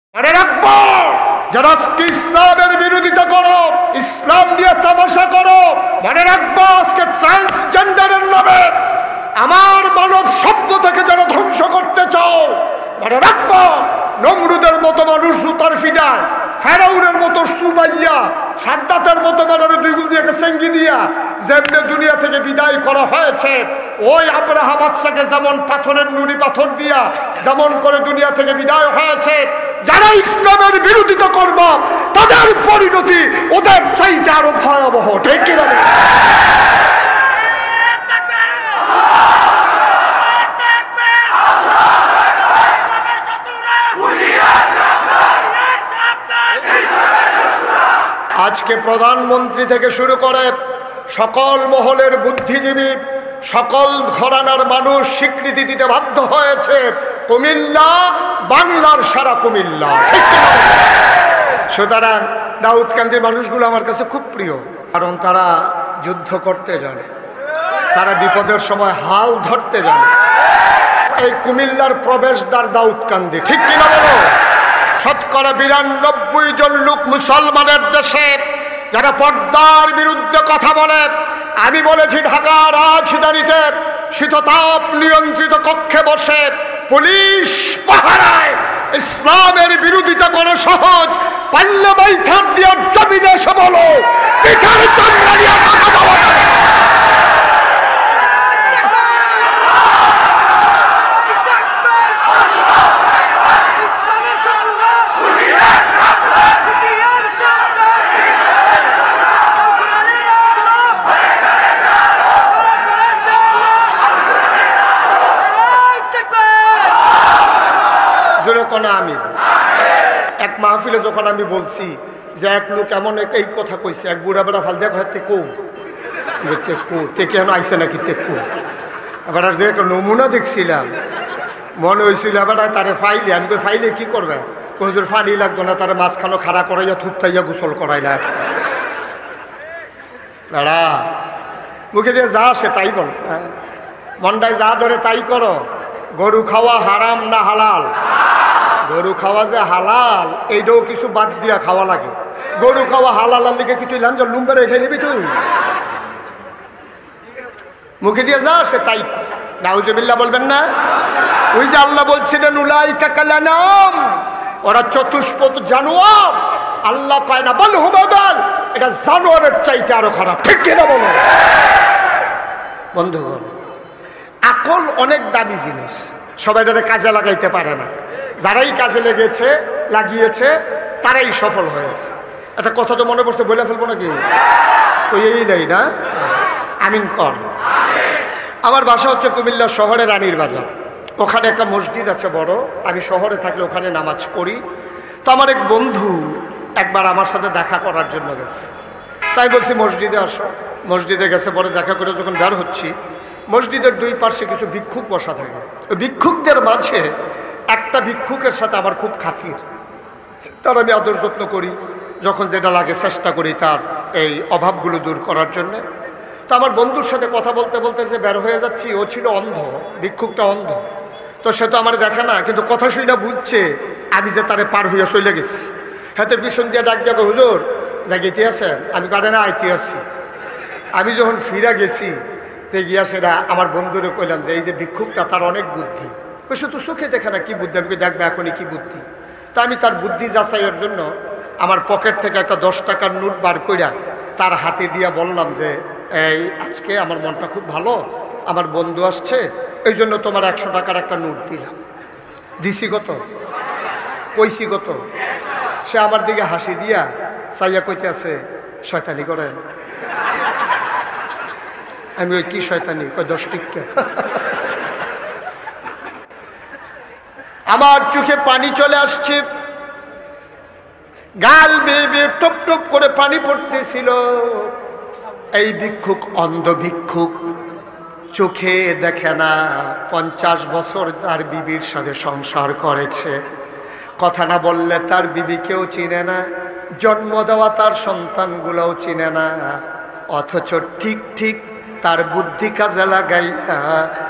মনে রাখবো, যারা ইসলামের বিরোধিতা করো, ইসলাম দিয়ে তামাশা করো, মনে রাখবো আজকে ট্রান্সজেন্ডারের নামে আমার মানব সভ্যতাকে যারা ধ্বংস করতে চাও, মনে রাখবো নমরুদের মতো মানুষ জুতার ফিডায়, ফেরাউনের মতো সুমাইয়া, সাদ্দাতের মতো মানুষ দুই গুল দিয়ে সেঙ্গি দিয়া যেমনি দুনিয়া থেকে বিদায় করা হয়েছে, ওই আব্রাহা বাদশাকে যেমন পাথরের নুড়ি পাথর দিয়া যেমন করে দুনিয়া থেকে বিদায় হয়েছে, যারা ইসলামের বিরোধিতা করব তাদের পরিণতি ওদের চাইতে আরো ভয়াবহ। ঠিক কিনা? আজকে প্রধানমন্ত্রী থেকে শুরু করে সকল মহলের বুদ্ধিজীবী, সকল ঘরানার মানুষ স্বীকৃতি দিতে বাধ্য হয়েছে কুমিল্লা বাংলার সারা কুমিল্লা। সুতরাং দাউদকান্দির মানুষগুলো আমার কাছে খুব প্রিয়, কারণ তারা যুদ্ধ করতে জানে, তারা বিপদের সময় হাল ধরতে জানে। এই কুমিল্লার প্রবেশদ্বার দাউদকান্দি। ঠিক কিনা বলো? শতকরা ৯২ জন লোক মুসলমানের দেশে যারা পর্দার বিরুদ্ধে কথা বলে। আমি বলেছি ঢাকা রাজধানীতে শীততাপ নিয়ন্ত্রিত কক্ষে বসে পুলিশ পাহারায় ইসলামের বিরোধিতা করে সহজ, পাল্লে বৈঠার দিয়ে জমিনে এসে বলো পিঠার চামড়া দিয়ে কথা বলা যাবে। আমি এক মাহফিলে যখন আমি বলছি যে এক লোক এমন এই কথা কইছে, এক বুড়া বেড়া ফাল দেখ কেন আইসে নাকি তেকু, এবার যে একটা নমুনা দেখছিলাম মনে হয়েছিল এবার তারে ফাইলে, আমি কই ফাইলে কি করবে, কোন ফানি লাগতো না, তারা মাঝখানো খাড়া করাইয়া থুতাইয়া গোসল করাইলা। বেড়া মুখে দিয়ে যা আসে তাই বল, মন্ডায় যা ধরে তাই করো। গরু খাওয়া হারাম না হালাল? গরু খাওয়া যে হালাল এইটাও কিছু বাদ দিয়া খাওয়া লাগে। গরু খাওয়া হালাল আর লিখে কি তুই লাঞ্জ লুম্বা রেখে নিবি? তুই মুখে দিয়ে যা সে তাই। নাউজুবিল্লাহ বলবেন না? ওই যে আল্লাহ বলছিলেন উলাইকা কালানাম, ওরা চতুষ্পদ জানোয়ার। আল্লাহ কয় না বল হুমাদাল, এটা জানোয়ারের চাইতে আরো খারাপ। ঠিক কিনা বলো বন্ধুগণ? আকল অনেক দামি জিনিস, সবাই এটা কাজে লাগাইতে পারে না। যারাই কাজে লাগিয়েছে তারাই সফল হয়েছে। একটা কথা তো মনে পড়ছে, বলে ফেলবো নাকি? ওই এই নাই না? আমিন কর। আমার বাসা হচ্ছে কুমিল্লা শহরে রানীর বাজার, ওখানে একটা মসজিদ আছে বড়। আমি শহরে থাকলে ওখানে নামাজ পড়ি। তো আমার এক বন্ধু একবার আমার সাথে দেখা করার জন্য গেছে, তাই বলছি মসজিদে আসো। মসজিদে গেছে, পরে দেখা করে যখন বের হচ্ছি, মসজিদের দুই পাশে কিছু ভিক্ষুক বসা থাকে। ওই ভিক্ষুকদের মাঝে একটা ভিক্ষুকের সাথে আমার খুব খাতির, তার আমি আদর যত্ন করি, যখন যেটা লাগে চেষ্টা করি তার এই অভাবগুলো দূর করার জন্য। তো আমার বন্ধুর সাথে কথা বলতে বলতে যে বের হয়ে যাচ্ছি, ও ছিল অন্ধ, ভিক্ষুকটা অন্ধ। তো সে তো আমার দেখে না, কিন্তু কথা শুনে বুঝছে আমি যে তারে পার হইয়া চলে গেছি। হাতে পিছন দিয়ে ডাক দেখো, হুজুর জাগিতে আছেন? আমি কারণে আইতে আসছি। আমি যখন ফিরা গেছি তে গিয়া সেটা আমার বন্ধুরে কইলাম যে এই যে ভিক্ষুকটা তার অনেক বুদ্ধি। সে তো চোখে দেখে না কি বুদ্ধি, আমি দেখবে এখনই কি বুদ্ধি। তা আমি তার বুদ্ধি যাচাইয়ের জন্য আমার পকেট থেকে একটা 10 টাকার নোট বার কইরা তার হাতে দিয়া বললাম যে এই আজকে আমার মনটা খুব ভালো, আমার বন্ধু আসছে, এই জন্য তোমার 100 টাকার একটা নোট দিলাম। দিছি কত? কইছি কত? সে আমার দিকে হাসি দিয়া চাইয়া কইতে আছে শয়তানি করে। আমি ওই কি শয়তানি? কই 10 টিক্কা। আমার চোখে পানি চলে আসছে, গাল বেয়ে বেয়ে টপ টপ করে পানি পড়তেছিল। এই ভিক্ষুক অন্ধ ভিক্ষুক, চোখে দেখে না, 50 বছর তার বিবির সাথে সংসার করেছে, কথা না বললে তার বিবিকেও চিনে না, জন্ম দেওয়া তার সন্তানগুলোও চিনে না, অথচ ঠিক ঠিক তার বুদ্ধি কাজে লাগাইয়া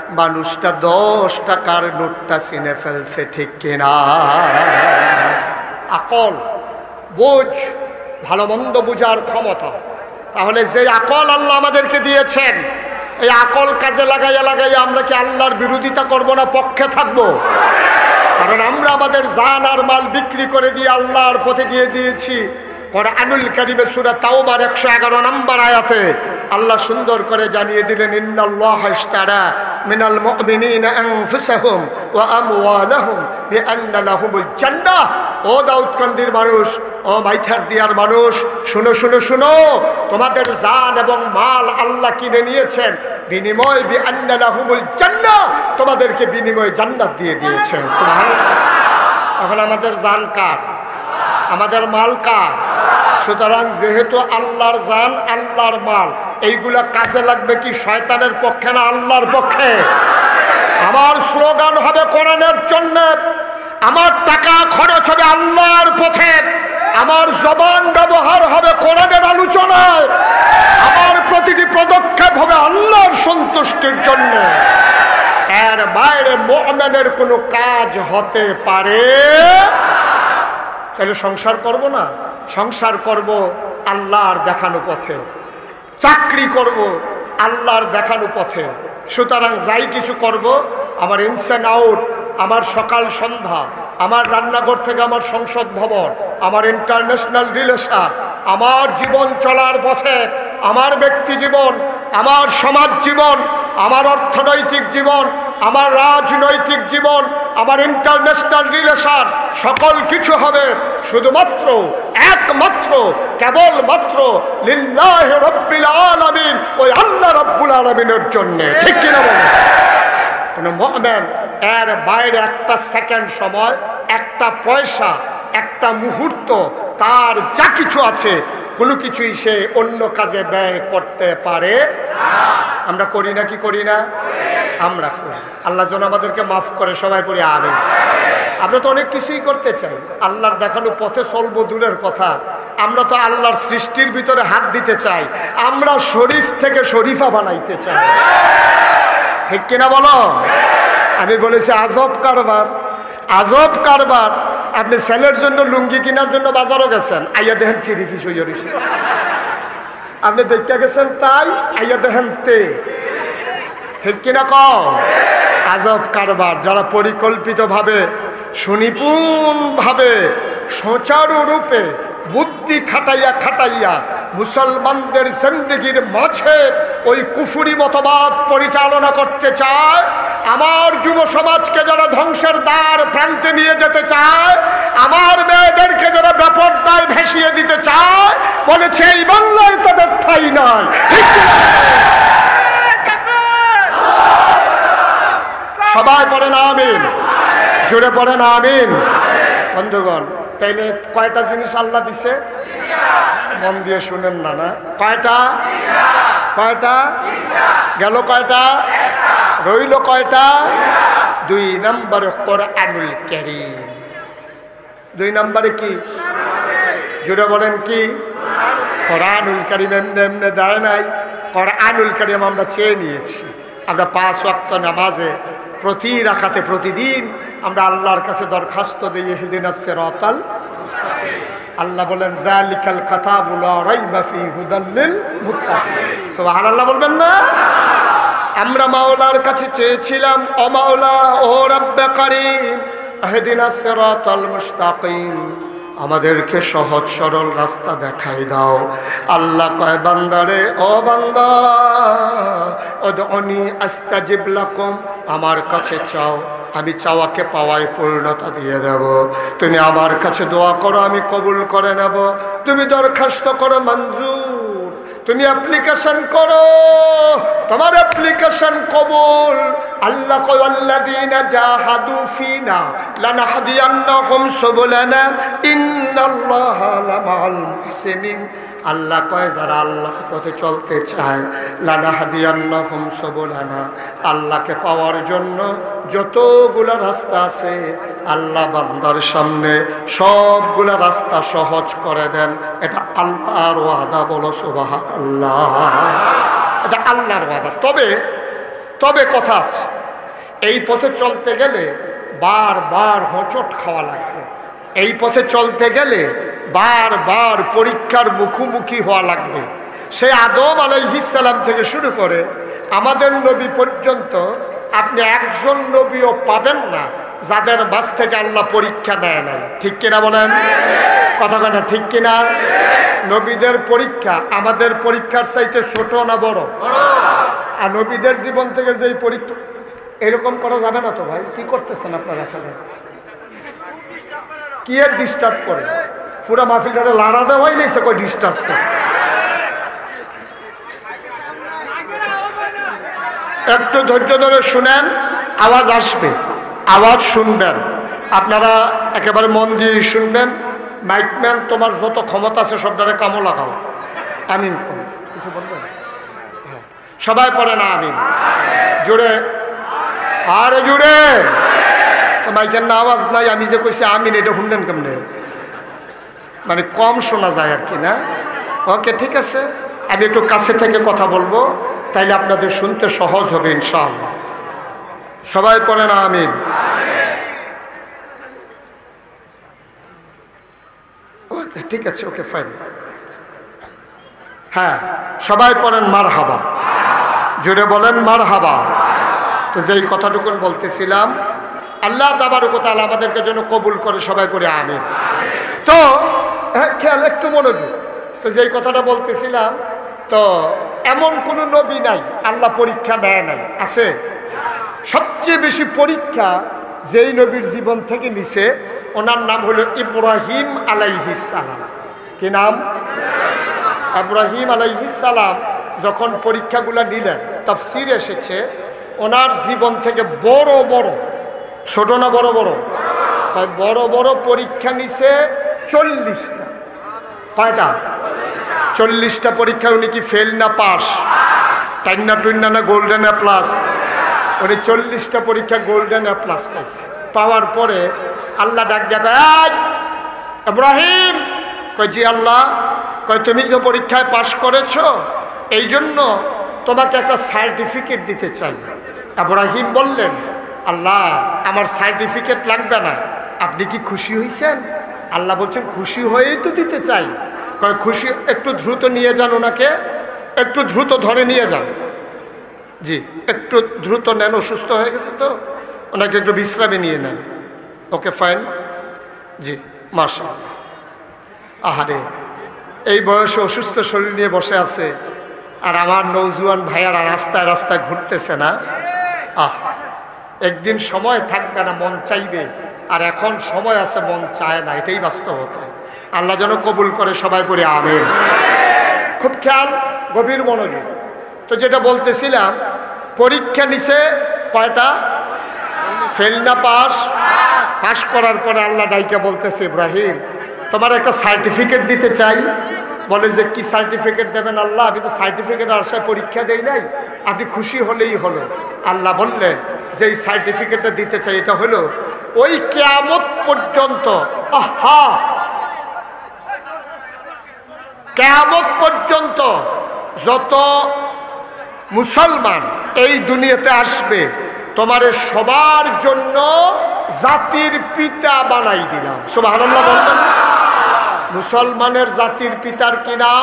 মানুষটা 10 টাকার নোটটা চিনে ফেলছে। ঠিক কিনা? আকল, বুঝ, ভালো মন্দ বুঝার ক্ষমতা। তাহলে যে আকল আল্লাহ আমাদেরকে দিয়েছেন, এই আকল কাজে লাগাইয়া লাগাইয়া আমরা কি আল্লাহর বিরোধিতা করব না পক্ষে থাকব? কারণ আমরা আমাদের জান আর মাল বিক্রি করে দিয়ে আল্লাহর পথে দিয়ে দিয়েছি। কোরআনুল কারীমে সূরা তাওবার 111 নম্বর আয়াতে আল্লাহ সুন্দর করে জানিয়ে দিলেন, ইন্নাল্লাহা ইশতারা মিনাল মুমিনিনা আনফুসাহুম ওয়া আমওয়ালাহুম বিআন্না লাহুমুল জান্নাহ। ও দাউদকান্দির মানুষ, ও মাইথার দিয়ার মানুষ, শুনো শুনো শুনো, তোমাদের জান এবং মাল আল্লাহ কিনে নিয়েছেন বিনিময় বিআন্না লাহুমুল জান্নাহ, তোমাদেরকে বিনিময় জান্নাত দিয়ে দিয়েছেন। সুবহানাল্লাহ। এখন আমাদের জান কার? আমাদের মাল কার? সুতরাং যেহেতু আল্লাহর জান, আল্লাহর মাল, এইগুলা কাজে লাগবে কি শয়তানের পক্ষে না আল্লাহর পক্ষে? আমার স্লোগান হবে কোরআনের জন্য, আমার টাকা খরচ হবে আল্লাহর পথে, আমার জবান ব্যবহার হবে কোরআনের আলোচনায়, আমার প্রতিটি পদক্ষেপ হবে আল্লাহর সন্তুষ্টির জন্য। এর বাইরে মুমিনের কোনো কাজ হতে পারে? তাহলে সংসার করব না? সংসার করব আল্লাহর দেখানো পথে, চাকরি করব আল্লাহর দেখানো পথে। সুতরাং যাই কিছু করব, আমার ইনস অ্যান্ড আউট, আমার সকাল সন্ধ্যা, আমার রান্নাঘর থেকে আমার সংসদ ভবন, আমার ইন্টারন্যাশনাল রিলেশন, আমার জীবন চলার পথে, আমার ব্যক্তি জীবন, আমার সমাজ জীবন, আমার অর্থনৈতিক জীবন, আমার রাজনৈতিক জীবন, আমার ইন্টারন্যাশনাল রিলেশন, সকল কিছু হবে শুধুমাত্র একমাত্র কেবলমাত্র লিল্লাহি রাব্বিল আলামিন, ওই আল্লাহ রাব্বুল আলামিনের জন্য। ঠিক কিনা বলেন? কোন মুমিন এর বাইরে একটা সেকেন্ড সময়, একটা পয়সা, একটা মুহূর্ত, তার যা কিছু আছে কোনো কিছুই সে অন্য কাজে ব্যয় করতে পারে না। আমরা করি না কি করি না? আমরা করি। আল্লাহ যেন আমাদেরকে মাফ করে, সবাই পড়ি আমিন। আমরা তো অনেক কিছুই করতে চাই, আল্লাহর দেখানো পথে চলবো দূরের কথা, আমরা তো আল্লাহর সৃষ্টির ভিতরে হাত দিতে চাই, আমরা শরীফ থেকে শরীফা বানাইতে চাই। ঠিক কিনা বলো? আমি বলেছি আজব কারবার, আজব কারবার। আপনি ছেলের জন্য লুঙ্গি কেনার জন্য বাজারও গেছেন, আইয়া দেখেন 3 পিস হইয়া রয়েছে। আপনি দেখতে গেছেন তাই, আইয়া দেখেন তে। ঠিক কিনা কও? আজব কারবার। যারা পরিকল্পিতভাবে, সুনিপুণভাবে, সুচারু রূপে বুদ্ধি খাটাইয়া খাটাইয়া মুসলমানদের জিন্দেগির মাঝে ওই কুফরি মতবাদ পরিচালনা করতে চায়, আমার যুব সমাজকে যারা ধ্বংসের দ্বার প্রান্তে নিয়ে যেতে চায়, আমার মেয়েদেরকে যারা বেপরদায় ভেসিয়ে দিতে চায়, বলেছে এই বাংলায় তাদের ঠাঁই নাই। সবাই পড়েন আমিন, জোরে পড়েন আমিন। বন্ধুগণ, তাইলে কয়টা জিনিস আল্লাহ দিছে? মন দিয়ে শুনেন না, না কয়টা? কয়টা গেল? কয়টা রইল? কয়টা? 2 নম্বরে কোরআনুল কারীম। 2 নম্বরে কি? জোরে বলেন কি? কোরআনুল কারীম। এমনি এমনি দেয় নাই, কোরআনুল কারীম আমরা চেয়ে নিয়েছি। আমরা 5 ওয়াক্ত নামাজে প্রতি রাকাতে প্রতিদিন আমরা আল্লাহর কাছে দরখাস্ত দিই, ইহদিনাস সিরাতাল মুস্তাকিম। আল্লাহ বলেন যালিকাল কিতাবু লা রাইবা ফি হুদাল লিল মুত্তাকিন। সুবহানাল্লাহ বলবেন না? আমরা মাওলার কাছে চেয়েছিলাম, ও মাওলা, ও রব্বে কারীম, ইহদিনাস সিরাতাল মুস্তাকিম, আমাদেরকে সহজ সরল রাস্তা দেখাই দাও। আল্লাহ কয় বান্দারে, ও বান্দা, উদউনি আস্তাজিব লাকুম, আমার কাছে চাও, আমি চাওয়াকে পাওয়ায় পূর্ণতা দিয়ে দেব। তুমি আমার কাছে দোয়া করো, আমি কবুল করে নেব। তুমি দরখাস্ত করো, মঞ্জুর। তুমি অ্যাপ্লিকেশন করো, তোমার অ্যাপ্লিকেশন কবুল। আল্লাহ কয় আল্লাযীনা জাহাদু ফিনা লানাহদিয়ান্নাহুম সুবুলানা ইন্নাল্লাহা লামাআল মুহসিনিন। আল্লাহ কয় যারা আল্লাহর পথে চলতে চায়, লানাহদিয়ান্নাহুম সুবুলানা, আল্লাহকে পাওয়ার জন্য যতগুলা রাস্তা আছে আল্লাহ বান্দার সামনে সবগুলা রাস্তা সহজ করে দেন। এটা আল্লাহর ওয়াদা। বলো সুবহানাল্লাহ। এটা আল্লাহর ওয়াদা। তবে কথা আছে, এই পথে চলতে গেলে বারবার হোঁচট খাওয়া লাগবে, এই পথে চলতে গেলে বারবার পরীক্ষার মুখোমুখি হওয়া লাগবে। সেই আদম আলাইহিস সালাম থেকে শুরু করে আমাদের নবী পর্যন্ত আপনি একজন নবীও পাবেন না যাদের মাঝ থেকে আল্লাহ পরীক্ষা নেয় নাই। ঠিক কিনা বলেন? কথা কথা ঠিক কিনা? নবীদের পরীক্ষা আমাদের পরীক্ষার চাইতে ছোট না বড়? আর নবীদের জীবন থেকে যেই পরীক্ষা, এরকম করা যাবে না তো ভাই? কি করতেছেন আপনারা? কি এর ডিস্টার্ব করে? পুরা মাহফিলটা লাড়া দেওয়াই নেইছে, কই ডিস্টার্ব করে। একটু ধৈর্য ধরে শুনেন, আওয়াজ আসবে, আওয়াজ শুনবেন। আপনারা একেবারে মন দিয়ে শুনবেন। মাইকম্যান, তোমার যত ক্ষমতা আছে সব ধরে কামো লাগাও। আমিন কিছু বলবেন? সবাই পড়ে না আমিন? জোরে, আরে জোরে। মাইকের না আওয়াজ নাই, আমি যে কইছি আমিন, এটা শুনলেন কেমনে? মানে কম শোনা যায় আর কি, না? ওকে, ঠিক আছে, আমি একটু কাছে থেকে কথা বলবো, তাইলে আপনাদের শুনতে সহজ হবে ইনশাআল্লাহ। সবাই পড়ে না আমিন? ওকে, ঠিক আছে, ওকে, ফাইন। হ্যাঁ, সবাই পড়েন মারহাবা। জোরে বলেন মারহাবা। তো যেই কথাটুকুন বলতেছিলাম, আল্লাহ তাবারক ওয়া তাআলা আমাদেরকে যেন কবুল করে, সবাই পড়ে আমিন। তো খেয়াল, একটু মনোযোগ। তো যেই কথাটা বলতেছিলাম, তো এমন কোনো নবী নাই আল্লাহ পরীক্ষা দেয় নাই, আছে? সবচেয়ে বেশি পরীক্ষা যেই নবীর জীবন থেকে নিছে, ওনার নাম হলো ইব্রাহিম আলাইহিস সালাম। কি নাম? ইব্রাহিম আলাইহিস সালাম যখন পরীক্ষাগুলো নিলেন, তাফসীর এসেছে ওনার জীবন থেকে বড় বড়, ছোট না বড় বড়, বড় বড় পরীক্ষা নিছে 40টা। কয়টা? 40টা পরীক্ষা। উনি কি ফেল না পাস? টাইনা টুইনা না গোল্ডেন এ প্লাস? উনি 40টা পরীক্ষা গোল্ডেন এ প্লাস পাইছে। পাওয়ার পরে আল্লাহ ডাক দেবে, ইব্রাহিম। কই, জি আল্লাহ। কই, তুমি তো পরীক্ষায় পাশ করেছো, এই জন্য তোমাকে একটা সার্টিফিকেট দিতে চাই। ইব্রাহিম বললেন, আল্লাহ আমার সার্টিফিকেট লাগবে না, আপনি কি খুশি হয়েছেন? আল্লাহ বলছেন, খুশি হয়েই তো দিতে চাই। কয়, খুশি, একটু দ্রুত নিয়ে যান ওনাকে, একটু দ্রুত ধরে নিয়ে যান। জি, একটু দ্রুত নেন, অসুস্থ হয়ে গেছে তো, ওনাকে একটু বিশ্রামে নিয়ে নেন। ওকে, ফাইন। জি, মাশাআল্লাহ। আহারে, এই বয়সে অসুস্থ শরীর নিয়ে বসে আছে, আর আমার নৌজওয়ান ভাইয়ারা রাস্তায় রাস্তায় ঘুরতেছে না। একদিন সময় থাকবে না, মন চাইবে, আর এখন সময় আছে, মন চায় না। এটাই বাস্তবতা। আল্লাহ যেন কবুল করে, সবাই পড়ে আমিন। খুব খেয়াল, গভীর মনোযোগ। তো যেটা বলতেছিলাম, পরীক্ষা নিছে কয়টা? ফেল না পাস? পাস করার পরে আল্লাহ ডাইকা বলতেছে, ইব্রাহিম তোমার একটা সার্টিফিকেট দিতে চাই। বলে যে, কি সার্টিফিকেট দেবেন আল্লাহ? আমি তো সার্টিফিকেট আসায় পরীক্ষা দেই নাই, আপনি খুশি হলেই হলো। আল্লাহ বললেন যে এই সার্টিফিকেটটা দিতে চাই, এটা হলো ওই কিয়ামত পর্যন্ত, কিয়ামত পর্যন্ত যত মুসলমান এই দুনিয়াতে আসবে, তোমারে সবার জন্য জাতির পিতা বানাই দিলাম। সুবহানাল্লাহ বলবেন। মুসলমানের জাতির পিতার কি নাম?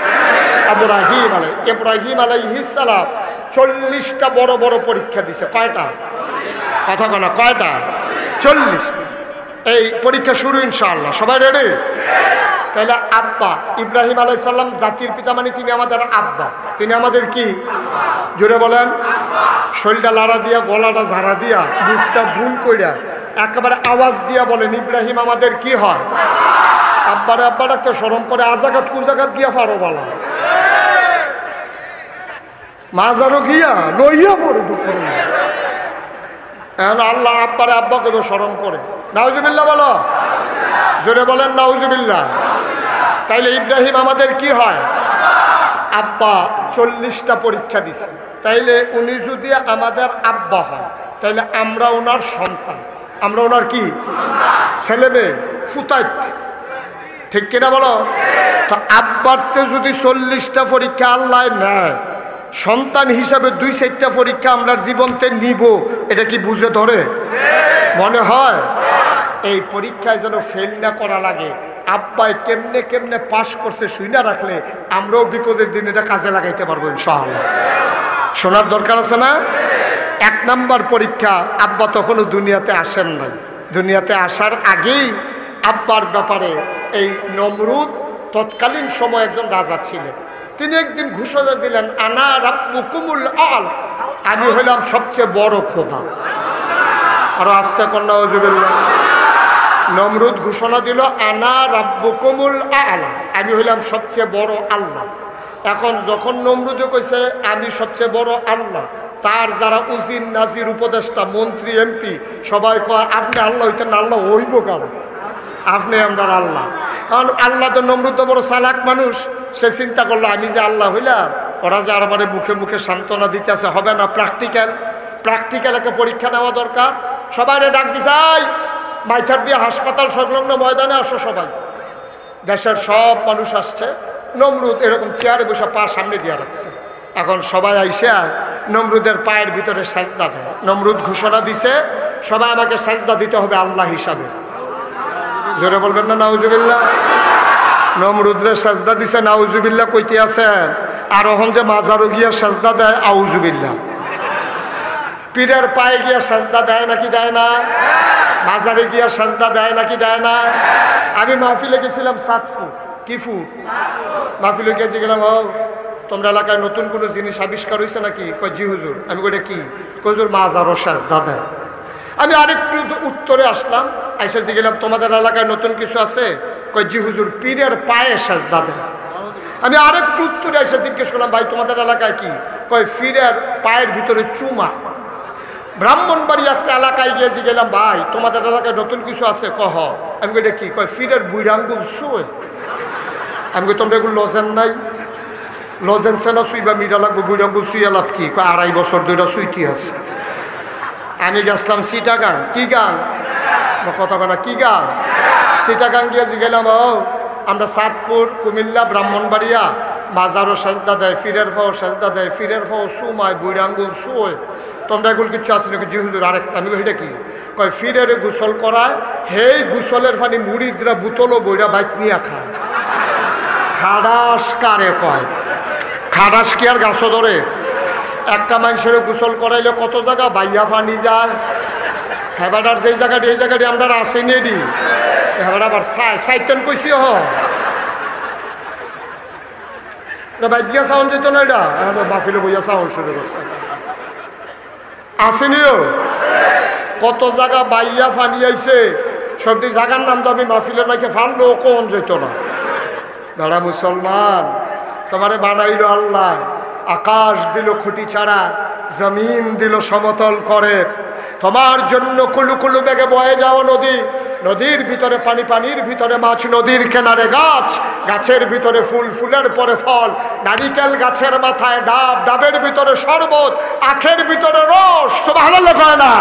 ইব্রাহিম আলাইহিস সালাম 40টা বড় বড় পরীক্ষা দিছে। কয়টা? কথা বলা, কয়টা? 40টা। এই পরীক্ষা শুরু ইনশাআল্লাহ। সবাই রেডি? তাহলে আব্বা ইব্রাহিম আলাইহিস সালাম জাতির পিতা, মানে তিনি আমাদের আব্বা। তিনি আমাদের কি? জোরে বলেন। শরীরটা লাড়া দিয়া, গলাটা ঝাড়া দিয়া, মুখটা ভুল কইরা একেবারে আওয়াজ দিয়া বলেন, ইব্রাহিম আমাদের কি হয়? আব্বারে আব্বা ডাকতে শরম করে, আজাগাত কুজাগাত গিয়া ফারো বলা, মাজারও গিয়া লইয়া পড়ে দুপুরে। এখন আল্লাহ আব্বারে আব্বাকে তো শরম করে। নাউজুবিল্লাহ বলো, জোরে বলেন নাউজুবিল্লাহ। তাইলে ইব্রাহিম আমাদের কি হয়? আব্বা। 40টা পরীক্ষা দিছে। তাইলে উনি যদি আমাদের আব্বা হয়, তাইলে আমরা ওনার সন্তান। আমরা ওনার কি? ছেলে মেয়ে, ফুতাইত। ঠিক কিনা বলো? তো আব্বারতে যদি 40টা পরীক্ষা আল্লাহ নেয়, সন্তান হিসাবে 2-4টা পরীক্ষা আমরা জীবনতে নিব, এটা কি বুঝে ধরে? মনে হয়? এই পরীক্ষায় যেন ফেল না করা লাগে। আব্বাই কেমনে কেমনে পাশ করছে শুইনা রাখলে আমরাও বিপদের দিন এটা কাজে লাগাইতে পারবো ইনশাআল্লাহ। শোনার দরকার আছে না? 1 নাম্বার পরীক্ষা, আব্বা তখনও দুনিয়াতে আসেন নাই। দুনিয়াতে আসার আগেই আব্বার ব্যাপারে এই নমরুদ তৎকালীন সময় একজন রাজা ছিলেন। তিনি একদিন ঘোষণা দিলেন, আনা রাব্বুকুমুল আ'লা, আমি হইলাম সবচেয়ে বড় খোদা। আরো আস্তে কন্যা নাউজুবিল্লাহ। নমরুদ ঘোষণা দিল, আনা রাব্বুকুমুল আ'লা, আমি হইলাম সবচেয়ে বড় আল্লাহ। এখন যখন নমরুদে কইছে আমি সবচেয়ে বড় আল্লাহ, তার যারা উজির নাজির উপদেষ্টা মন্ত্রী এমপি সবাই কয় আপনি আল্লাহ হইতেন, আল্লাহ হইব কারণ আপনি আমরা আল্লাহ। কারণ আল্লাহ তো নমরুদ তো বড় চালাক মানুষ, সে চিন্তা করলো আমি যে আল্লাহ হইলাম, ওরা যে আর মানে মুখে মুখে সান্ত্বনা দিতেছে হবে না, প্র্যাকটিক্যাল একটা পরীক্ষা নেওয়া দরকার। সবাই ডাক দিছাই মাইথার দিয়ে হাসপাতাল সংলগ্ন ময়দানে আসো সবাই। দেশের সব মানুষ আসছে। নমরুদ এরকম চেয়ারে বসে পা সামনে দিয়ে রাখছে। এখন সবাই আইসা নমরুদের পায়ের ভিতরে সাজদা দেয়। নমরুদ ঘোষণা দিছে সবাই আমাকে সাজদা দিতে হবে আল্লাহ হিসাবে। জোরে বলবেন না নাউজুবিল্লাহ। নমরুদরে সাজদা দিছে, নাউজুবিল্লাহ কইতে আছেন। আর ওহন যে মাজারও গিয়া সাজদা দেয়, আউজুবিল্লাহ। পীরের পায়ে গিয়া সাজদা দেয় নাকি দেয় না? মাজারে গিয়া সাজদা দেয় নাকি দেয় না? আমি মাহফিলে গেছিলাম সাতফুট, কি ফুট মাহফিলে গিয়েছি গেলাম, ও তোমরা এলাকায় নতুন কোনো জিনিস আবিষ্কার হয়েছে নাকি? কয় জি হুজুর। আমি কইটা কি? কই হুজুর মাজারও সাজদা দেয়। আমি আরেকটু উত্তরে আসলাম, আইসা গেলাম তোমাদের এলাকায় নতুন কিছু আছে? কয় জি হুজুর পীরের পায়ে সাজদা দেয়। আমি আরেকটু উত্তরে এসে জিজ্ঞেস করলাম ভাই তোমাদের এলাকায় কি? কয় পীরের পায়ের ভিতরে চুমা। ব্রাহ্মণবাড়ি একটা এলাকায় গিয়েছি গেলাম, ভাই তোমাদের এলাকায় নতুন কিছু আছে? কহ। আমি কইটা কি? কয় পীরের বুড়ি আঙ্গুল শুয়ে। আমি কই তোমরা এগুলো লজেন নাই? লজেন্সে না শুইবা মিরা লাগবো, বুড়ি আঙ্গুল শুইয়া লাভ কি? কয় 2.5 বছর ধরে শুইতে আছে। আমি গেছিলাম চিটাগাং। কি গাং? কথা বলে না, কি গাং? চিটাগাং গিয়েছি গেলাম, ও আমরা চাঁদপুর, কুমিল্লা, ব্রাহ্মণবাড়িয়া মাজারও সাজদা দেয়, ফিরের ফাও সাজদা দেয়, ফিরের ফাও সুমায়, বুড়ি আঙ্গুল শুয়ে। তোমরা এগুলো কিছু আছে নাকি? জি হুজুর। আরেকটা। আমি এটা কি? কয় ফিরের গোসল করায়, হেই গোসলের পানি মুড়িদরা বুতলও বইরা বাইক নিয়ে খায়। খাডাস কারে কয়? খাডাস কি আর গাছ ধরে? একটা মানুষের গোসল করাইলে কত জায়গা বাইয়া পানি যায়। হেবাডার যেই জায়গাটি এই জায়গাটি আমরা আসেনি এডি হেবাডা আবার সাইটেন কইছি বাইক গিয়া সাউন্ড যেত না, এটা বাফিলে বইয়া সাউন্ড শুরু করছে। আসেনিও কত জায়গা বাইয়া ফানি আইছে, সবটি জায়গার নাম তো আমি মাহফিলে নাকি ফানলো কোন যেত না। দাঁড়া মুসলমান, তোমারে বানাইল আল্লাহ, আকাশ দিল খুঁটি ছাড়া, জমিন দিল সমতল করে, তোমার জন্য কুলু কুলু বেগে বয়ে যাও নদী, নদীর ভিতরে পানি, পানির ভিতরে মাছ, নদীর কিনারে গাছ, গাছের ভিতরে ফুল, ফুলের পরে ফল, নারিকেল গাছের মাথায় ডাব, ডাবের ভিতরে শরবত, আখের ভিতরে রস। সুবহানাল্লাহ কয় না?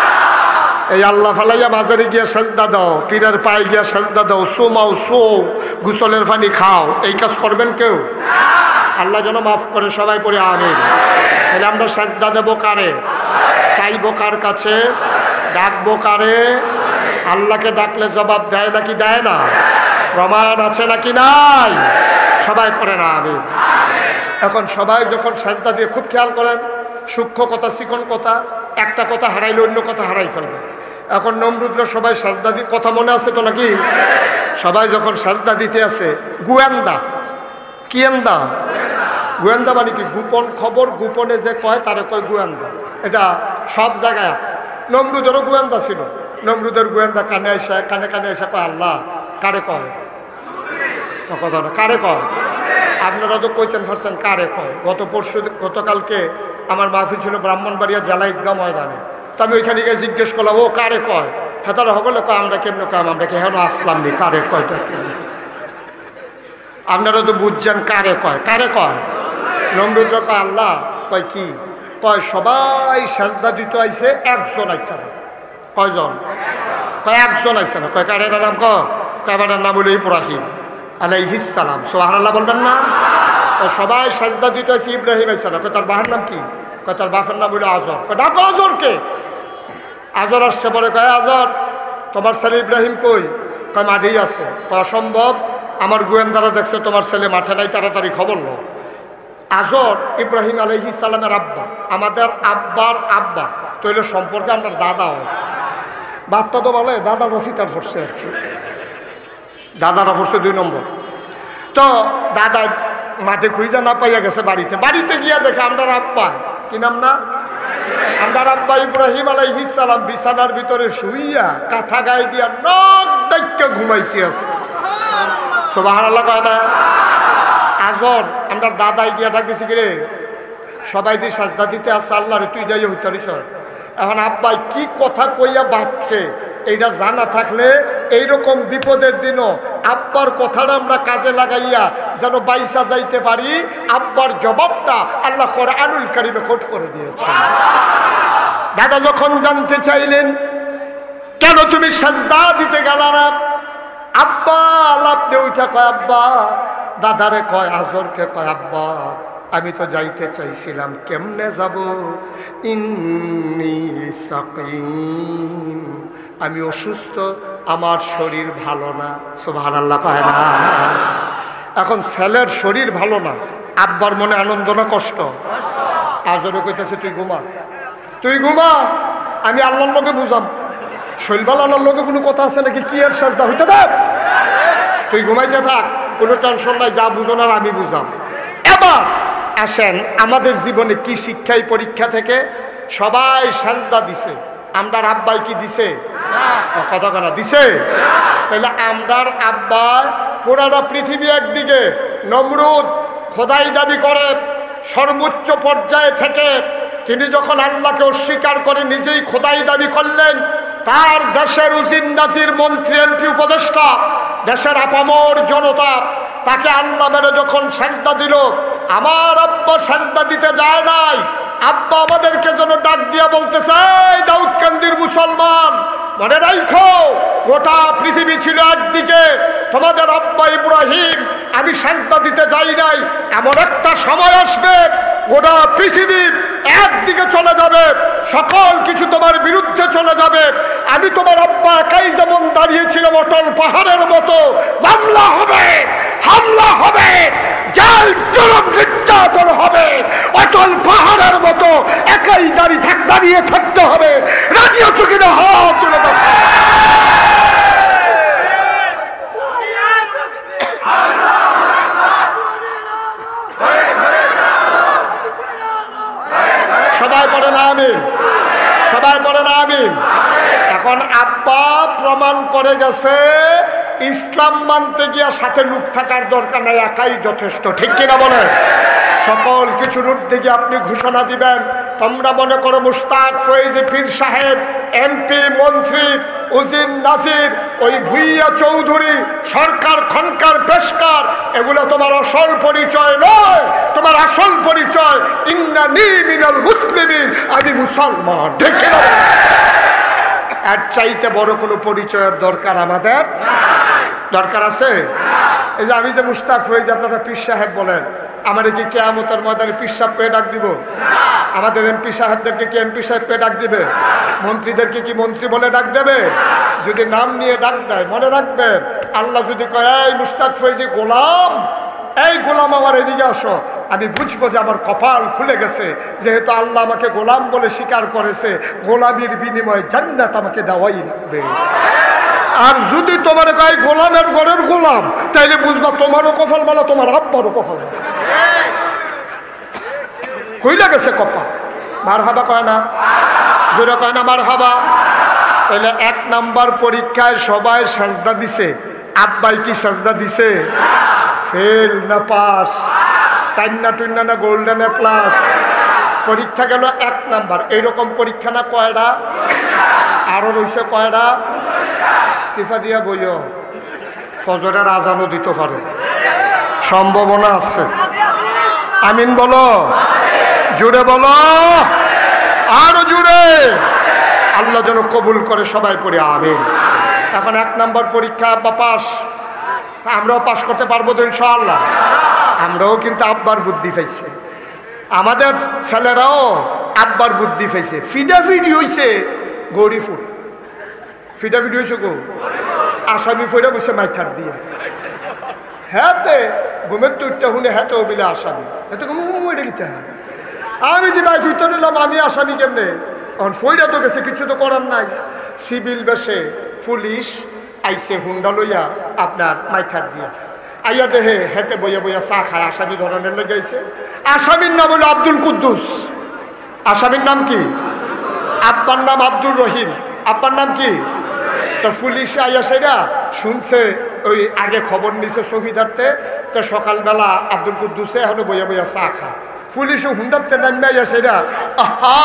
এই আল্লাহ ফালাইয়া মাজারে গিয়া সাজদা দাও, পীরের পায়ে গিয়া সাজদা দাও, সোমাও সো, গোসলের পানি খাও, এই কাজ করবেন কেউ? আল্লাহ যেন মাফ করে, সবাই পড়ে আমিন। তাহলে আমরা সাজদা দেবো কারে? চাইবো কার কাছে? ডাকবো কারে? আল্লাহকে ডাকলে জবাব দেয় নাকি দেয় না? প্রমাণ আছে নাকি নাই? সবাই পড়ে না আমিন। এখন সবাই যখন সাজদা দিয়ে, খুব খেয়াল করেন, সূক্ষ্ম কথা, চিকন কথা, একটা কথা হারাইলে অন্য কথা হারাই ফেলবে। এখন নমরুদরা সবাই সাজদা দিয়ে, কথা মনে আছে তো নাকি? সবাই যখন সাজদা দিতে আছে, গোয়েন্দা, কিয়েন্দা, গোয়েন্দা মানে কি? গোপন খবর, গোপনে যে কয় তারে কয় গোয়েন্দা। এটা সব জায়গায় আছে। নমরুদেরও গোয়েন্দা ছিল। নমরুদের গোয়েন্দা কানে এসে, কানে কানে এসে কয় আল্লাহ কারে কয়? কথা না, কারে কয়? আপনারা তো কইতেন পারছেন কারে কয়। গতকালকে আমার মাহফিল ছিল ব্রাহ্মণবাড়িয়া জেলা ঈদগাহ ময়দানে। তো আমি ওইখানে গিয়ে জিজ্ঞেস করলাম, ও কারে কয়? হ্যাঁ, তারা সকলে কয় আমরা কেমন কয়, আমরা কি হেন আসলাম নি, কারে কয়টা কেমন? আপনারা তো বুঝছেন কারে কয়। কারে কয়? নমরুদরা কয় আল্লাহ। কয় কি? কয় সবাই সাজদা দিতে আইছে, একজন আইসে না। কয়জন? কয় একজন আইসে না। কয় কারের নাম? কয় কাবার নাম হলো ইব্রাহিম আলাইহিস সালাম। সুবহানাল্লাহ বলবেন না? সবাই সাজদা দিতে আইছে, ইব্রাহিম আইসে না। কয় তার বাবার নাম কি? কয় তার বাপের নাম হলো আজর। কয় ডাকো আজরকে। আজর আসছে পরে কয় আজর তোমার ছেলে ইব্রাহিম কই? কয় মাঠেই আছে। অসম্ভব, আমার গোয়েন্দারা দেখছে তোমার ছেলে মাঠে নাই, তাড়াতাড়ি খবর লো। আজর ইব্রাহিম আলাইহিস সালামের আব্বা, আমাদের আব্বার আব্বা, তো এলো সম্পর্কে আমরা দাদা হয়। বাপটা তো বলে দাদা রফিটার পড়ছে, দাদারা পড়ছে 2 নম্বর। তো দাদা মাঠে খুঁজে না পাইয়া গেছে বাড়িতে, বাড়িতে গিয়া দেখে আমরা আব্বা, কি নাম না, আমরা আব্বা ইব্রাহিম আলাইহিস সালাম বিছানার ভিতরে শুইয়া কাঁথা গায়ে দিয়া নখ ডাইক্কা ঘুমাইতে আছে। সুবহানাল্লাহ কয় না? আজর আমরা দাদাই গিয়া ডাকতেছি, কিরে সবাই দিয়ে সাজদা দিতে আসছে আল্লাহ রে, তুই যাই হইতারিস। এখন আব্বাই কি কথা কইয়া বাঁচছে এইটা জানা থাকলে এইরকম বিপদের দিনও আব্বার কথাটা আমরা কাজে লাগাইয়া যেন বাইসা যাইতে পারি। আব্বার জবাবটা আল্লাহ কোরআনুল কারীমে কোট করে দিয়েছে। দাদা যখন জানতে চাইলেন কেন তুমি সাজদা দিতে গেল না, আব্বা লাফ দিয়ে উঠা কয়, আব্বা দাদারে কয়, আজরকে কয়, আব্বা আমি তো যাইতে চাইছিলাম, কেমনে যাব, ইন্নী সাকিম, আমি অসুস্থ, আমার শরীর ভালো না। সুবহানাল্লাহ কয় না? এখন ছেলের শরীর ভালো না, আব্বার মনে আনন্দ না কষ্ট? আজরও কইতেছে তুই ঘুমা, তুই ঘুমা, আমি আল্লাহর লোকে বুঝাম। শৈলবাল আল্লাহর লোকে কোনো কথা আছে নাকি? কি এর সাজদা হইতে দেব, তুই ঘুমাইতে থাক, কোনো টেনশন নাই, যা বুঝো না আমি বুঝাম। এবার আসেন আমাদের জীবনে কি শিক্ষাই পরীক্ষা থেকে সবাই সাজদা দিছে, আমরার আব্বাই কি দিছে? কথা কেনা দিছে? তাহলে আমরার আব্বা পুরাটা পৃথিবী একদিকে নমরুদ খোদাই দাবি করে সর্বোচ্চ পর্যায়ে থেকে তিনি যখন আল্লাহকে অস্বীকার করে নিজেই খোদাই দাবি করলেন, তার দেশের উজির নাজির মন্ত্রী এমপি উপদেষ্টা দেশের আপামর জনতা তাকে আল্লাহ মেরে যখন সাজদা দিল, আমার আব্বা সাজদা দিতে যায় নাই। আব্বা আমাদেরকে যেন ডাক দিয়া বলতেছে, এই দাউদকান্দির মুসলমান মনে রাখো, গোটা পৃথিবী ছিল একদিকে, তোমাদের আব্বা ইব্রাহিম আমি সাজদা দিতে যাই নাই, এমন একটা সময় আসবে গোটা পৃথিবী একদিকে চলে যাবে, সকল কিছু তোমার বিরুদ্ধে চলে যাবে। আমি তোমার আব্বা একাই যেমন দাঁড়িয়েছিলাম অটল পাহাড়ের মতো, মামলা হবে, হামলা হবে, জেল জুলুম নির্যাতন হবে, অটল পাহাড়ের মতো একাই দাঁড়িয়ে থাকতে হবে। রাজি আছো কিনা? হাত তুলে দাও। সবাই পড়ে না আমিন, সবাই পড়ে না আমিন। এখন আব্বা প্রমাণ করে গেছে ইসলাম মানতে গিয়া সাথে লোক থাকার দরকার নাই, একাই যথেষ্ট। ঠিক কিনা বলে? সকল কিছুর ঊর্ধ্বে গিয়ে আপনি ঘোষণা দিবেন। তোমরা মনে করো মুশতাক ফয়েজি পীর সাহেব, এমপি, মন্ত্রী, উজির নাজির, ওই ভুইয়া চৌধুরী, সরকার খনকার পেশকার, এগুলো তোমার আসল পরিচয় নয়। তোমার আসল পরিচয় ইন্নানী মিনাল মুসলিমিন, আমি মুসলমান। ঠিক কিনা? এর চাইতে বড় কোনো পরিচয়ের দরকার আমাদের দরকার আছে? এই যে আমি যে মুশতাক ফয়েজি, আপনারা পীর সাহেব বলেন, আমার কি কিয়ামতের ময়দানে পীর সাহেব পেয়ে ডাক দিব? আমাদের এমপি সাহেবদেরকে কি এমপি সাহেব পেয়ে ডাক দিবে? মন্ত্রীদেরকে কি মন্ত্রী বলে ডাক দেবে? যদি নাম নিয়ে ডাক দেয় মনে রাখবেন, আল্লাহ যদি কয় এই মুশতাক ফয়েজি গোলাম, এই গোলাম আমার এদিকে আসো, আমি বুঝবো যে আমার কপাল খুলে গেছে, যেহেতু আল্লাহ আমাকে গোলাম বলে স্বীকার করেছে, গোলামির বিনিময়ে জান্নাত আমাকে দেওয়াই লাগবে। আর যদি তোমার গায়ে গোলামের ঘরের গোলাম, তাইলে বুঝবা তোমারও কপাল বলা, তোমার আব্বারও কপাল বলা, খুইলা গেছে কপাল। মার হাবা কয় না? জোরে কয় না মার হাবা? তাহলে 1 নাম্বার পরীক্ষায় সবাই সাজদা দিছে, আব্বাই কি সাজদা দিছে? ফেল না পাস? চাইনা টুইনা না গোল্ডেন এ প্লাস? পরীক্ষা গেল 1 নাম্বার। এইরকম পরীক্ষা না কয়টা? আরো রয়েছে কয়টা? সিফা দিয়া বইও, ফজরের আজানও দিতে পারে, সম্ভাবনা আছে। আমিন বলো, জুড়ে বলো, আরো জুড়ে। আল্লাহ যেন কবুল করে, সবাই পড়ে আমিন। এখন 1 নাম্বার পরীক্ষা আব্বা পাস, আমরাও পাস করতে পারবো তো ইনশাআল্লাহ। আমরাও কিন্তু আব্বার বুদ্ধি পাইছে, আমাদের ছেলেরাও আব্বার বুদ্ধি পাইছে। ফিডাফিডি হইছে গরিফুট, ফিটাফিটি হয়েছে গো আসামি ফইরা বসে মাইথার দিয়ে হ্যাঁ তে ঘুমের তুইটা শুনে হ্যাঁ তো বিলে আসামি এত এটা গীতা আমি যে ভাই ফিরতে নিলাম আমি আসামি কেমনে তখন ফইরা তো গেছে কিছু তো করার নাই সিভিল বেশে পুলিশ আইসে হুন্ডা লইয়া আপনার মাইথার দিয়া আইয়া দেহে হেতে বইয়া বইয়া চা খায় আসামি ধরনের লেগে আইছে আসামির নাম হলো আব্দুল কুদ্দুস আসামির নাম কি আব্বার নাম আব্দুর রহিম আব্বার নাম কি তো পুলিশ আইয়া সেটা শুনছে ওই আগে খবর নিছে শহীদার্থে তো সকালবেলা আব্দুল কুদ্দুসে এখনো বইয়া বইয়া চা খায় পুলিশও হুন্ডারতে নামবে আইয়া সেটা আহা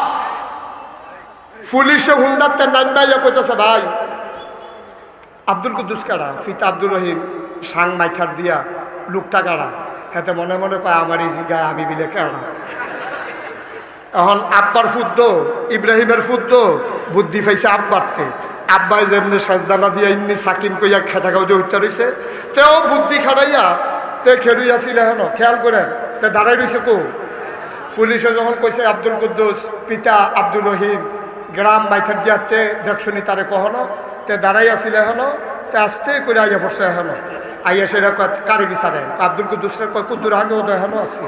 পুলিশে হুন্ডারতে নামবে আইয়া কইতেছে ভাই আব্দুল কুদ্দুস কারা ফিতা আব্দুর রহিম সাং মাইখার দিয়া লোকটা কারা হাতে মনে মনে কয় আমার এই জিগায় আমি বিলে কেনা এখন আব্বার ফুদ্দ ইব্রাহিমের ফুদ্দ বুদ্ধি পাইছে আব্বারতে আব্বাই যেমনি সাজদানা দিয়া ইমনি সাকিন কইয়া খেতা গাউ দিয়ে হত্যা রয়েছে তেও বুদ্ধি খাটাইয়া তে খেলুইয়াছিল হেন খেয়াল করেন তে দাঁড়াই রয়েছে কো পুলিশে যখন কইছে আব্দুল কুদ্দুস পিতা আব্দুল রহিম গ্রাম মাইখার দিয়াতে দেখছনি তারে কখনো তে দাঁড়াই আসিল এখনো তে আস্তে করে আইয়া পড়ছে এখনো আইয়া সেটা কারে বিচারে আব্দুল কুদ্দুসের কয় কুদ্দুর আগেও তো এখনো আছে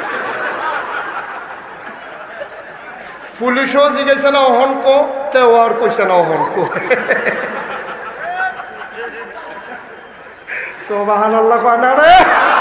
পুলিশও জিজ্ঞাসা না অহনক তে ও আর কইছে না অহনক সুবহানাল্লাহ কয় না রে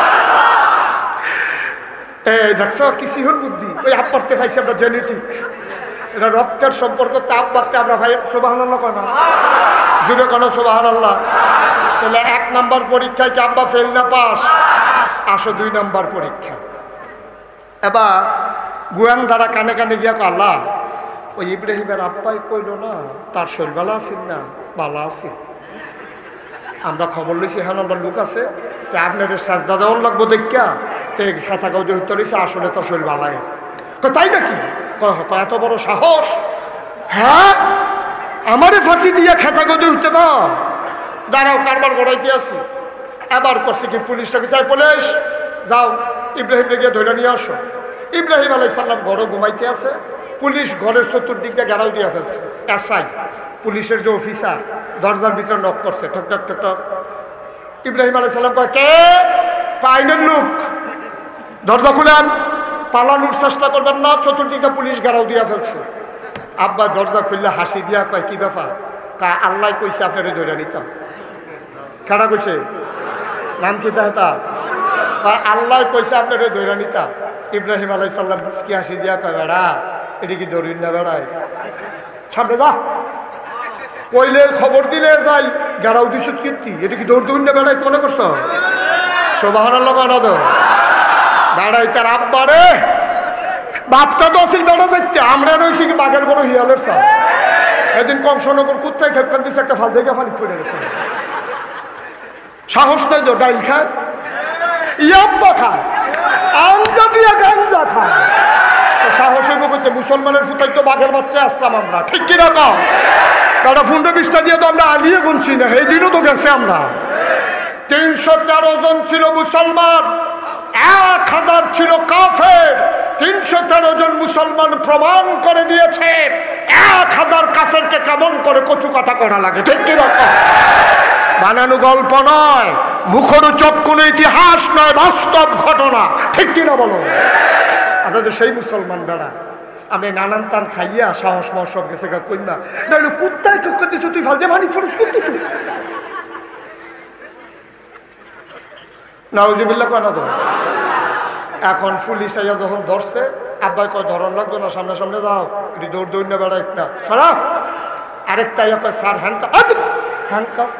এই দেখছো কিছু হন বুদ্ধি ওই আব্বারতে পাইছি আমরা জেনেটিক এটা রক্তের সম্পর্ক তা আব্বারতে আমরা ভাই সুবহানাল্লাহ কয় না জুড়ে কেন সুবহানাল্লাহ তাহলে 1 নম্বর পরীক্ষায় কি আব্বা ফেল না পাস আসো 2 নম্বর পরীক্ষা এবার গুয়ান দ্বারা কানে কানে গিয়া আল্লাহ ওই ইব্রাহিমের আব্বাই কইল না তার শরীর ভালো আছিল না ভালো আছিল আমরা খবর লইছি হ্যাঁ আমরা লোক আছে তে আপনাদের সাজদা দেওয়ান লাগবো দেখা তে খেতা গাউ দিয়ে হত্যা রয়েছে আসলে তার শরীর ভালাই তাই নাকি এত বড় সাহস হ্যাঁ আমারে ফাঁকি দিয়া খেতা গদি উঠতে দাও দাঁড়াও কারবার গড়াইতে আছি এবার করছে কি পুলিশটাকে চাই পুলিশ যাও ইব্রাহিমকে গিয়ে ধরে নিয়ে আসো ইব্রাহিম আলাইহিস সালাম ঘরে ঘুমাইতে আছে পুলিশ ঘরের চতুর্দিক দিয়ে ঘেরাও দিয়ে ফেলছে এসআই পুলিশের যে অফিসার দরজার ভিতরে নক করছে ঠক ঠক ঠক ঠক ইব্রাহিম আলাইহিস সালাম কয় কে পাইনের লোক দরজা খুলেন পালানোর চেষ্টা করবেন না চতুর্দিকে পুলিশ ঘেরাও দিয়ে ফেলছে আব্বা দরজা খুললে হাসি দিয়া কয় কি ব্যাপার তা আল্লাহ কইছে আপনারে ধরে নিতাম কেডা কইছে নাম কি তা আল্লাহ কইছে আপনারে ধরে নিতাম ইব্রাহিম আলাইহিস সালাম কি হাসি দিয়া কয় বেড়া এটা কি ধরিন না বেড়ায় সামনে যা কইলে খবর দিলে যাই ঘেরাও দিছত কীর্তি এটা কি দৌড় দৌড় না বেড়ায় মনে করছো সুবহানাল্লাহ বেড়া দো বেড়াই তার আব্বা রে বাপটা তো আসিল বেড়া যাইতে আমরা রয়েছি কি বাঘের বড় হিয়ালের সব এদিন কংসনগর কোথায় খেপকান দিচ্ছে একটা ফাল দেখে ফালি পড়ে গেছে সাহস নাই তো ডাইল খায় ইয়াব্বা খায় আঞ্জা দিয়া গাঞ্জা খায় সাহস হইব করতে মুসলমানের ফুটাই তো বাঘের বাচ্চা আসলাম আমরা ঠিক কিনা কাও বেড়া 15-20টা দিয়ে তো আমরা আলিয়ে গুনছি না এই দিনও তো গেছে আমরা 313 জন ছিল মুসলমান 1000 ছিল কাফের 313 জন মুসলমান প্রমাণ করে দিয়েছে 1000 কাফেরকে কেমন করে কচু কাটা করা লাগে ঠিক কি রকম বানানো গল্প নয় মুখরোচক কোনো ইতিহাস নয় বাস্তব ঘটনা ঠিক কি না বলো আপনাদের সেই মুসলমান বেড়া আমি নানান তান খাইয়া সাহস মহসব গেছে কইনা না কুত্তায় কুক্কা দিছো তুই ফালতে ভানি ফরস করতে তুই নাউজুবিল্লাহ কয় না তো এখন পুলিশ আইয়া যখন ধরছে আব্বাই কয় ধরন লাগতো না সামনে সামনে যাও এটি দৌড় দৌড় না বেড়াই না সারা আরেকটা ইয়া কয় স্যার হ্যান্ডকাফ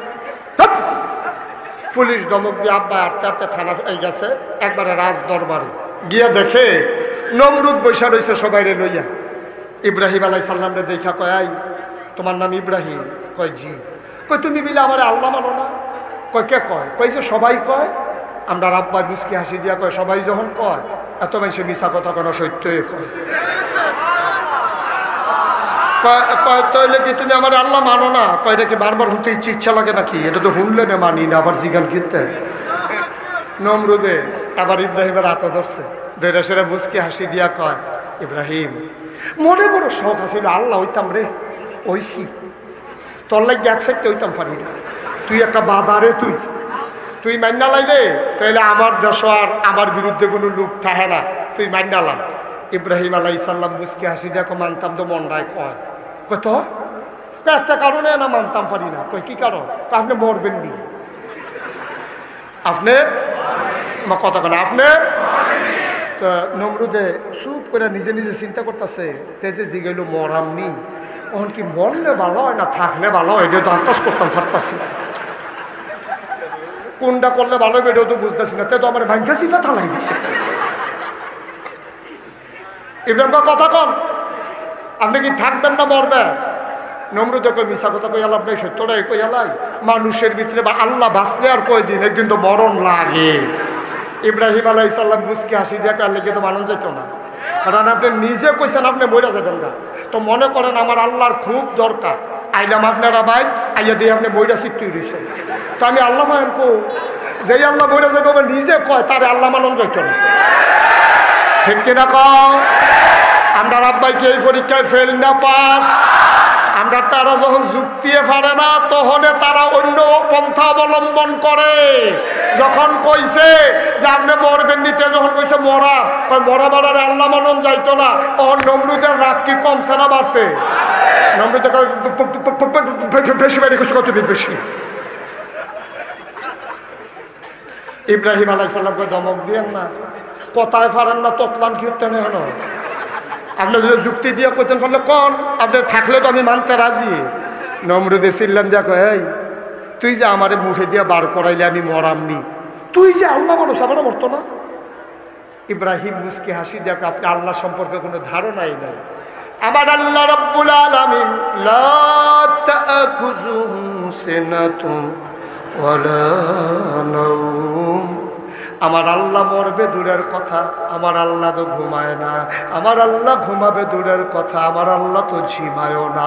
পুলিশ দমক দিয়ে আব্বা আটতে আটতে থানা গেছে একবারে রাজ দরবারে গিয়া দেখে নমরুদ বৈশা রয়েছে সবাই রে লইয়া ইব্রাহিম আলাইহিস সালাম রে দেখা কয় আই তোমার নাম ইব্রাহিম কয় জি কয় তুমি বিলে আমার আল্লাহ মানো না কয় কে কয় কয় যে সবাই কয় আমরা আব্বা মুস্কি হাসি দিয়া কয় সবাই যখন কয় এত মানুষে মিশা কথা কোনো সত্যই কয় তাহলে কি তুমি আমার আল্লাহ মানো না কয় এটা কি বারবার শুনতে ইচ্ছা লাগে নাকি এটা তো শুনলে না মানি না আবার জিগান কিনতে নমরুদে আবার ইব্রাহিমের হাতে ধরছে ধরে সেরা মুস্কি হাসি দিয়া কয় ইব্রাহিম মনে বড় শখ আছিল আল্লাহ হইতাম রে ওইসি তোর লাগে এক সাইডটা হইতাম পারি না, তুই একটা বাধারে, তুই মান্না লাইলে তাহলে আমার দেশ আর আমার বিরুদ্ধে কোনো লোক থাকে না, তুই মান্নালা। ইব্রাহিম আলাইহিস সালাম মুস্কি হাসি দেখো মানতাম তো মন রায় কয় কত একটা কারণে না মানতাম পারি না। কই কি কারণ? আপনি মরবেন নি, আপনি আমার কথা কেন আপনি। নমরুদে চুপ করে নিজে নিজে চিন্তা করতেছে, তেজে জিগেল মরামনি, ওখান কি মরলে ভালো হয় না থাকলে ভালো হয়, এটা তো আন্দাজ করতাম পারতাছি না, কোনটা করলে ভালো হবে এটাও তো বুঝতেছি না, তাই তো আমার ভাঙ্গা সিফা থালাই দিছে। ইব্রাহিম কথা কন, আপনি কি থাকবেন না মরবেন? নমরুদে কই মিশা কথা কই আল্লাহ, আপনি সত্যটাই কই আল্লাহ, মানুষের ভিতরে বা আল্লাহ বাঁচলে আর কয়দিন, একদিন তো মরণ লাগে। ইব্রাহিম আলাইহিস সালাম মুস্কি হাসি দিয়ে কার লেগে তো মানুষ যেত না, কারণ আপনি নিজে কইছেন আপনি মরে যাবেন না। তো মনে করেন আমার আল্লাহর খুব দরকার, আইলাম আপনারা ভাই আইয়া দিয়ে আপনি মইরা সিট্টি রয়েছেন, তো আমি আল্লাহ ফাহেম কো যেই আল্লাহ মরে যাবে নিজে কয় তারে আল্লাহ মানুষ যেত না, ঠিক কিনা কও? আমরা আব্বাইকে এই পরীক্ষায় ফেল না পাস, আমরা তারা যখন যুক্তি পারে না তখন তারা অন্য পন্থা অবলম্বন করে। যখন কইছে যে আপনি মরবেন নিতে, যখন কইছে মরা, মরা বাড়ারে আল্লাহ মানন যাইতো না, তখন নমরুদের রাগ কি কমছে না বাড়ছে? নমরুদ বেশি বাইরে কিছু কত বেশি। ইব্রাহিম আলাইহিস সালামকে ধমক দিয়েন না, কথায় পারেন না তৎলান কি হতে নেই, আপনি যদি যুক্তি দিয়ে করতেন ফলে কন, আপনি থাকলে তো আমি মানতে রাজি। নমরুদে চিল্লান দেখো, এই তুই যে আমার মুখে দিয়ে বার করাইলে আমি মরামনি, তুই যে আল্লাহ মানুষ আমার মরতো না। ইব্রাহিম মুস্কি হাসি দেখো, আপনি আল্লাহ সম্পর্কে কোনো ধারণাই নাই। আমার আল্লাহ রাব্বুল আলামিন লা তা'খুযুহু সিনাতুন ওয়ালা নাওম, আমার আল্লাহ মরবে দূরের কথা, আমার আল্লাহ তো ঘুমায় না, আমার আল্লাহ ঘুমাবে দূরের কথা, আমার আল্লাহ তো ঝিমায়ও না।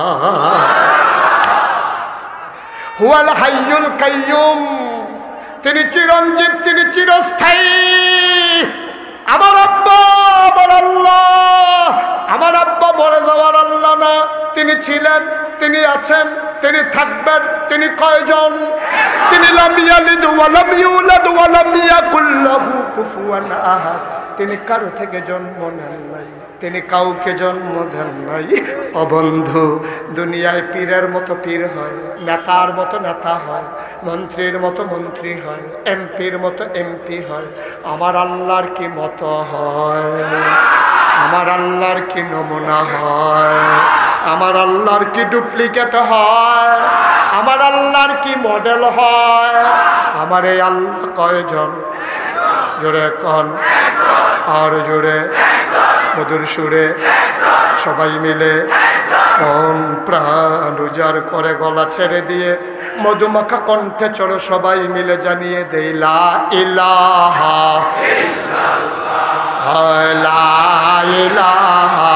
হুয়াল হাইয়ুল কাইয়ুম, তিনি চিরঞ্জীব, তিনি চিরস্থায়ী। আমার আব্বা আমার আল্লাহ, আমার আব্বা মরে যাওয়ার আল্লাহ না, তিনি ছিলেন, তিনি আছেন, তিনি থাকবেন। তিনি কয়জন? তিনি লাম ইয়ালিদ ওয়া লাম ইউলাদ ওয়া লাম ইয়াকুল লাহু কুফুয়ান আহাদ, তিনি কারো থেকে জন্ম নেন নাই, তিনি কাউকে জন্ম দেন নাই। ও বন্ধু, দুনিয়ায় পীরের মতো পীর হয়, নেতার মতো নেতা হয়, মন্ত্রীর মতো মন্ত্রী হয়, এমপির মতো এমপি হয়, আমার আল্লাহর কি মতো হয়? আমার আল্লাহর কি নমুনা হয়? আমার আল্লাহর কি ডুপ্লিকেট হয়? আমার আল্লাহর কি মডেল হয়? আমার এই আল্লাহ কয়জন? জোরে কন, আর জোরে মধুর সুরে সবাই মিলে মন প্রাণ উজাড় করে গলা ছেড়ে দিয়ে মধুমাখা কণ্ঠে চলো সবাই মিলে জানিয়ে দেই লা ইলাহা ইল্লাল্লাহ, লা ইলাহা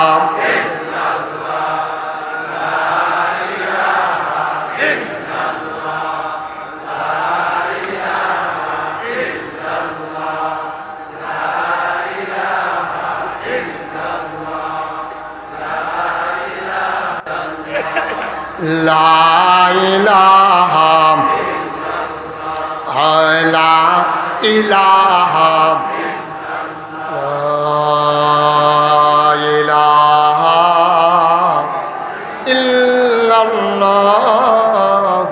লা ইলাহা লা ইলাহা ইলাহা ইল্লাল্লাহু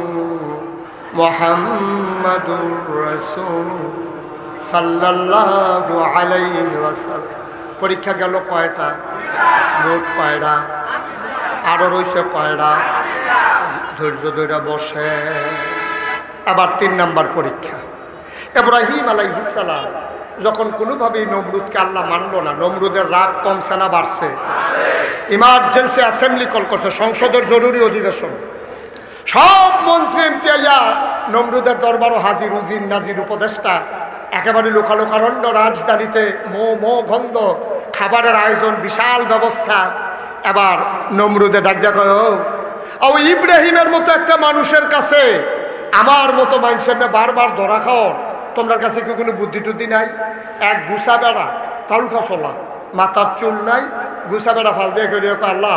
মুহাম্মাদুর রাসূল সাল্লাল্লাহু আলাইহি ওয়াসাল্লাম। পরীক্ষা গেল কয়টা? মোট কয়টা? আরো রয়েছে কয়টা? ধৈর্য ধরে বসে। আবার 3 নাম্বার পরীক্ষা। ইব্রাহিম আলাইহিস সালাম যখন কোনোভাবেই নমরুদকে আল্লাহ মানলো না, নমরুদের রাগ কমছে না বাড়ছে? ইমার্জেন্সি অ্যাসেম্বলি কল করছে, সংসদের জরুরি অধিবেশন। সব মন্ত্রী এমপি আইয়া নমরুদের দরবারও হাজির, উজির নাজির উপদেষ্টা, একেবারে লোকালোকারণ্য রাজধানীতে মো গন্ধ, খাবারের আয়োজন, বিশাল ব্যবস্থা। এবার নমরুদে ডাক দেখা, ও ইব্রাহিমের মতো একটা মানুষের কাছে আমার মতো মানুষের না বারবার ধরা খাও, তোমার কাছে কি কোনো বুদ্ধি টুদ্ধি নাই? এক গুছা বেড়া তালু খাসলা, মাথার চুল নাই, গুছা বেড়া ফাল দিয়ে করে আল্লাহ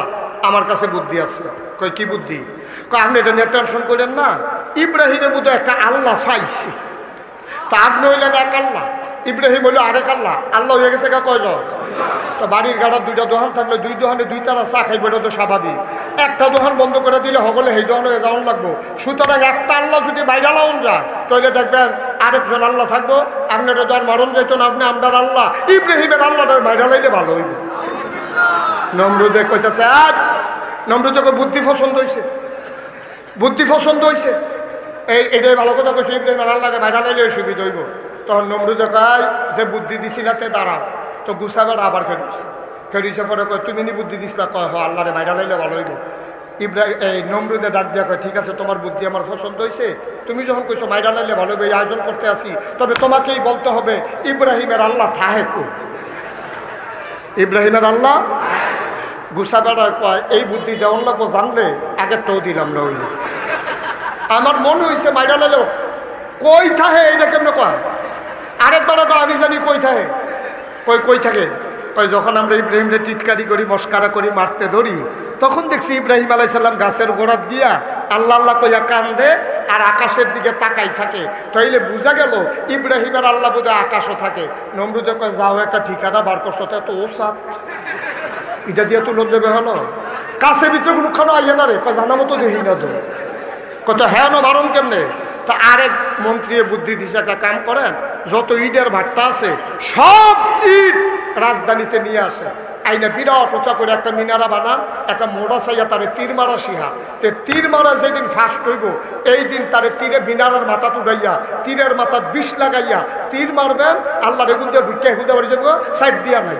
আমার কাছে বুদ্ধি আছে। কই কি বুদ্ধি? কই আপনি এটা নিয়ে টেনশন করেন না, ইব্রাহিমের বুদ্ধি একটা আল্লাহ পাইছে, তা আপনি হইলেন এক আল্লাহ, ইব্রাহিম হইল আরেক আল্লাহ, আল্লাহ হয়ে গেছে কয়জন? তো বাড়ির গাড়ার দুইটা দোকান থাকলে দুই দোকানে দুই তারা চা খাইবে, এটা তো স্বাভাবিক। একটা দোকান বন্ধ করে দিলে হগলে সেই দোকানে যাওয়ান লাগবো। সুতরাং একটা আল্লাহ যদি বাইরে লাউন যায় তাহলে দেখবেন আরেকজন আল্লাহ থাকবো। আপনার তো আর মরণ যেত না, আপনি আমরার আল্লাহ ইব্রাহিমের আল্লাহটার বাইরে লাইলে ভালো হইব। নমরুদে কইতেছে, আজ নমরুদকে বুদ্ধি পছন্দ হয়েছে, বুদ্ধি পছন্দ হয়েছে, এটাই ভালো কথা কইছে, ইব্রাহিমের আল্লাহকে বাইরে লাইলে সুবিধা হইব। তখন নমরুদে কয় যে বুদ্ধি দিছিলাতে দাঁড়াও, তো গুছাবার আবার খেলছে, খেলিছে পরে কয় তুমি নি বুদ্ধি দিছিলা? কয় হ, আল্লাহরে বাইরে লাইলে ভালো হইব। ইব্রাহিম এই নমরুদে ডাক দিয়া কয়, ঠিক আছে তোমার বুদ্ধি আমার পছন্দ হয়েছে, তুমি যখন কইছো বাইরে লাইলে ভালো হইবে, এই আয়োজন করতে আসি, তবে তোমাকেই বলতে হবে ইব্রাহিমের আল্লাহ থাহে কো? ইব্রাহিমের আল্লাহ গুছাবেড়া কয় এই বুদ্ধি যেমন লাগবো জানলে আগেরটাও দিলাম না হইলে। আমার মনে হয়েছে বাইরে লাইলে কই থাহে, এইটা কেমন কয়? আরেকবার আমি জানি কই থাকে, কই থাকে? কই যখন আমরা ইব্রাহিমরে টিটকারি করি, মস্কারা করি, মারতে ধরি, তখন দেখছি ইব্রাহিম আলাইসাল্লাম গাছের গোড়াত গিয়া আল্লাহ আল্লাহ কইয়া কান্দে আর আকাশের দিকে তাকাই থাকে। তাইলে বোঝা গেল ইব্রাহিমের আল্লাহ বোধহয় আকাশও থাকে। নমরুদে কয় যাও একটা ঠিকানা বার করছো, তো ও সাত এটা দিয়ে তুলন যাবে হলো কাছে ভিতরে কোনো খানো আইয়া না রে, কয় জানা মতো দেখি না তো, কত হ্যাঁ না মারণ কেমনে? তা আরেক মন্ত্রী বুদ্ধি দিছে, একটা কাম করেন, যত ইটের ভাট্টা আছে সব ইট রাজধানীতে নিয়ে আসে, আইনা বিরাট ওচা করে একটা মিনারা বানান, একটা মোড়া চাইয়া তারে তীর মারা শিহা, তে তীর মারা যেদিন ফার্স্ট হইব এই দিন তারে তীরে মিনারার মাথা তুড়াইয়া তীরের মাথার বিষ লাগাইয়া তীর মারবেন, আল্লাহ রেগুন দিয়ে ঢুকে হুদে বাড়ি যাবো, সাইড দিয়া নাই।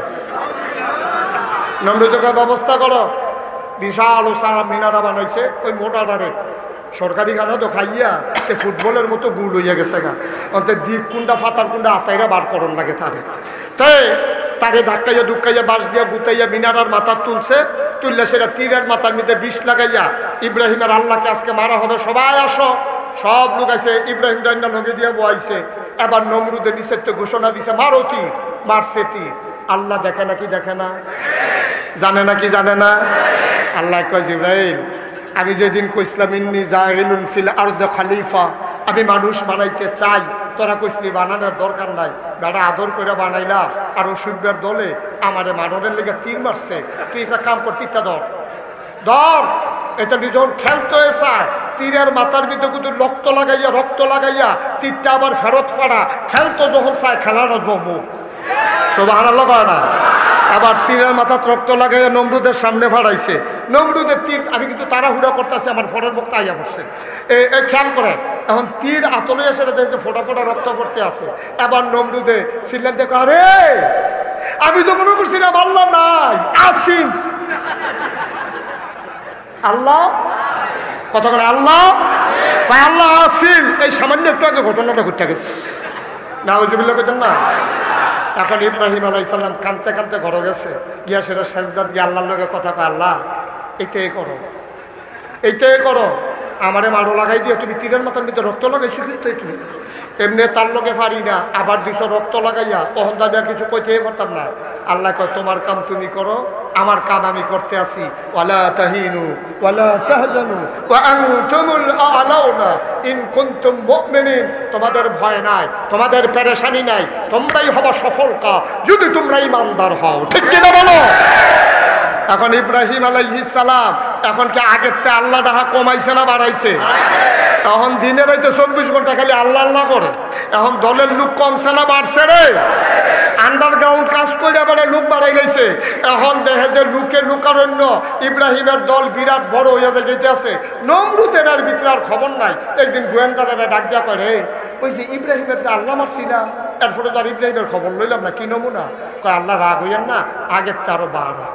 নমরুদের ব্যবস্থা করো, বিশাল ও সারা মিনারা বানাইছে, ওই মোটাটারে সরকারি খানা তো খাইয়া সে ফুটবলের মতো গুল হইয়া গেছে গা, অন্তে দিক কুন্ডা ফাতার কুন্ডা আতাইরা বার করন লাগে তারে, তারে ধাক্কাইয়া ধুক্কাইয়া বাঁশ দিয়া গুতাইয়া মিনারার মাথা তুলছে, তুললে সেটা তীরের মাথার মধ্যে বিষ লাগাইয়া ইব্রাহিমের আল্লাহকে আজকে মারা হবে, সবাই আসো। সব লোক আছে, ইব্রাহিম ডান্ডা লগে দিয়া বয়াইছে। এবার নমরুদের নিষেধ ঘোষণা দিছে, মারো তীর, মারছে তীর। আল্লাহ দেখে নাকি দেখে না? জানে নাকি জানে না? আল্লাহ কয় জিবরাইল, আমি যেদিন কইসলাম ইন্নী জাইলুন ফিল আরদি খলিফা, আমি মানুষ বানাইতে চাই, তোরা কইসলি বানানোর দরকার নাই, বেড়া আদর করে বানাইলা আর অসুবিধার দলে আমারে মাননের লেগে তীর মারছে, তুই একটা কাম কর, তীরটা ধর, এটা যখন খেলতে চায় তীরের মাথার ভিতরে কিন্তু রক্ত লাগাইয়া তীরটা আবার ফেরত ফাড়া, খেলতো যখন চায় খেলাটা জমুক, সুবহানাল্লাহ কয় না? আবার তীরের মাথা রক্ত লাগাইয়া নমরুদের সামনে ফাড়াইছে। নমরুদের তীর, আমি কিন্তু তাড়াহুড়া করতেছি, আমার ফোটার বক্তা আইয়া পড়ছে, এই খেয়াল করে, এখন তীর আতলে এসে দেখছে ফোটা ফোটা রক্ত পড়তে আছে। এবার নমরুদে ছিলেন, দেখো আরে আমি তো মনে করছিলাম আল্লাহ নাই, আসিন আল্লাহ, কথা বলে আল্লাহ, আল্লাহ আসিন। এই সামান্য একটু আগে ঘটনাটা ঘটতে গেছে, নাউজুবিল্লাহ কইতেন না? এখন ইব্রাহিম আলাইসাল্লাম কাঁদতে কাঁদতে ঘরে গেছে, গিয়া সেটা সেজদা দিয়ে আল্লাহর লগে কথা কয়, আল্লাহ এইটাই করো, এইটাই করো, আমারে মারো লাগাই দিয়ে তুমি তীরের মাথার মধ্যে রক্ত লাগাইছো, কিন্তু তুমি এমনি তার লগে পারি না, আবার দিছো রক্ত লাগাইয়া, তখন দাবি আর কিছু কইতেই পারতাম না। আল্লাহ কয় তোমার কাম তুমি করো, আমার কাম আমি করতে আসি। ওয়ালা তাহিনু ওয়ালা তাহজানু ওয়া আনতুমুল আ'লাউনা ইন কুনতুম মুমিনিন, তোমাদের ভয় নাই, তোমাদের পেরেশানি নাই, তোমরাই হবা সফলতা যদি তোমরা ঈমানদার হও, ঠিক কিনা বলো? এখন ইব্রাহিম আলাইহিস সালাম এখন কি আগের তে আল্লাহ ডাহা কমাইছে না বাড়াইছে? এখন দিনের হইতে 24 ঘন্টা খালি আল্লাহ আল্লাহ করে, এখন দলের লোক কমছে না বাড়ছে রে? আন্ডারগ্রাউন্ড কাজ করে আবার লোক বাড়াই গেছে। এখন দেখে যে লোকারণ্য ইব্রাহিমের দল বিরাট বড় হইয়া যেতে আছে, নমরুদের আর ভিতরে আর খবর নাই। একদিন গোয়েন্দারা ডাক দিয়া করে, ওই যে ইব্রাহিমের যে আল্লাহ মারছিলাম, এরপরে তো আর ইব্রাহিমের খবর লইলাম না, কি নমুনা? কয় আল্লাহ রাগ হইয়ান না, আগের তো আরো বাড়া,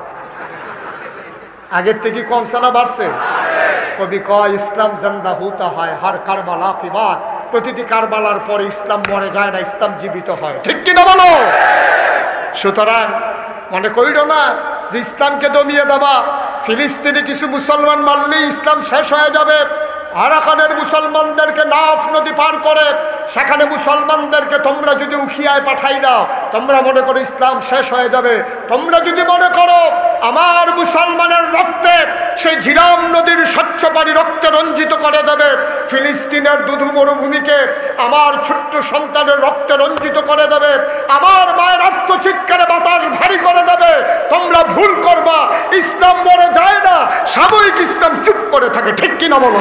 আগের থেকে কমছে না বাড়ছে? কবি কয় ইসলাম জিন্দা হতে হয় হর কারবালা কি বাত, প্রতিটি কারবালার পরে ইসলাম মরে যায় না, ইসলাম জীবিত হয়, ঠিক কিনা বলো? সুতরাং মনে করিল না যে ইসলামকে দমিয়ে দেবা, ফিলিস্তিনি কিছু মুসলমান মারলেই ইসলাম শেষ হয়ে যাবে। আরাকানের মুসলমানদেরকে নাফ নদী পার করে সেখানে মুসলমানদেরকে তোমরা যদি উখিয়ায় পাঠাই দাও, তোমরা মনে করো ইসলাম শেষ হয়ে যাবে। তোমরা যদি মনে করো আমার মুসলমানের রক্তে সেই ঝিলাম নদীর স্বচ্ছ পানি রক্তে রঞ্জিত করে দেবে, ফিলিস্তিনের দুধু মরুভূমিকে আমার ছোট্ট সন্তানের রক্তে রঞ্জিত করে দেবে, আমার মায়ের আত্মচিৎকারে বাতাস ভারী করে দেবে, তোমরা ভুল করবা। ইসলাম মরে যায় না, সাময়িক ইসলাম চুপ করে থাকে। ঠিক কিনা বলো?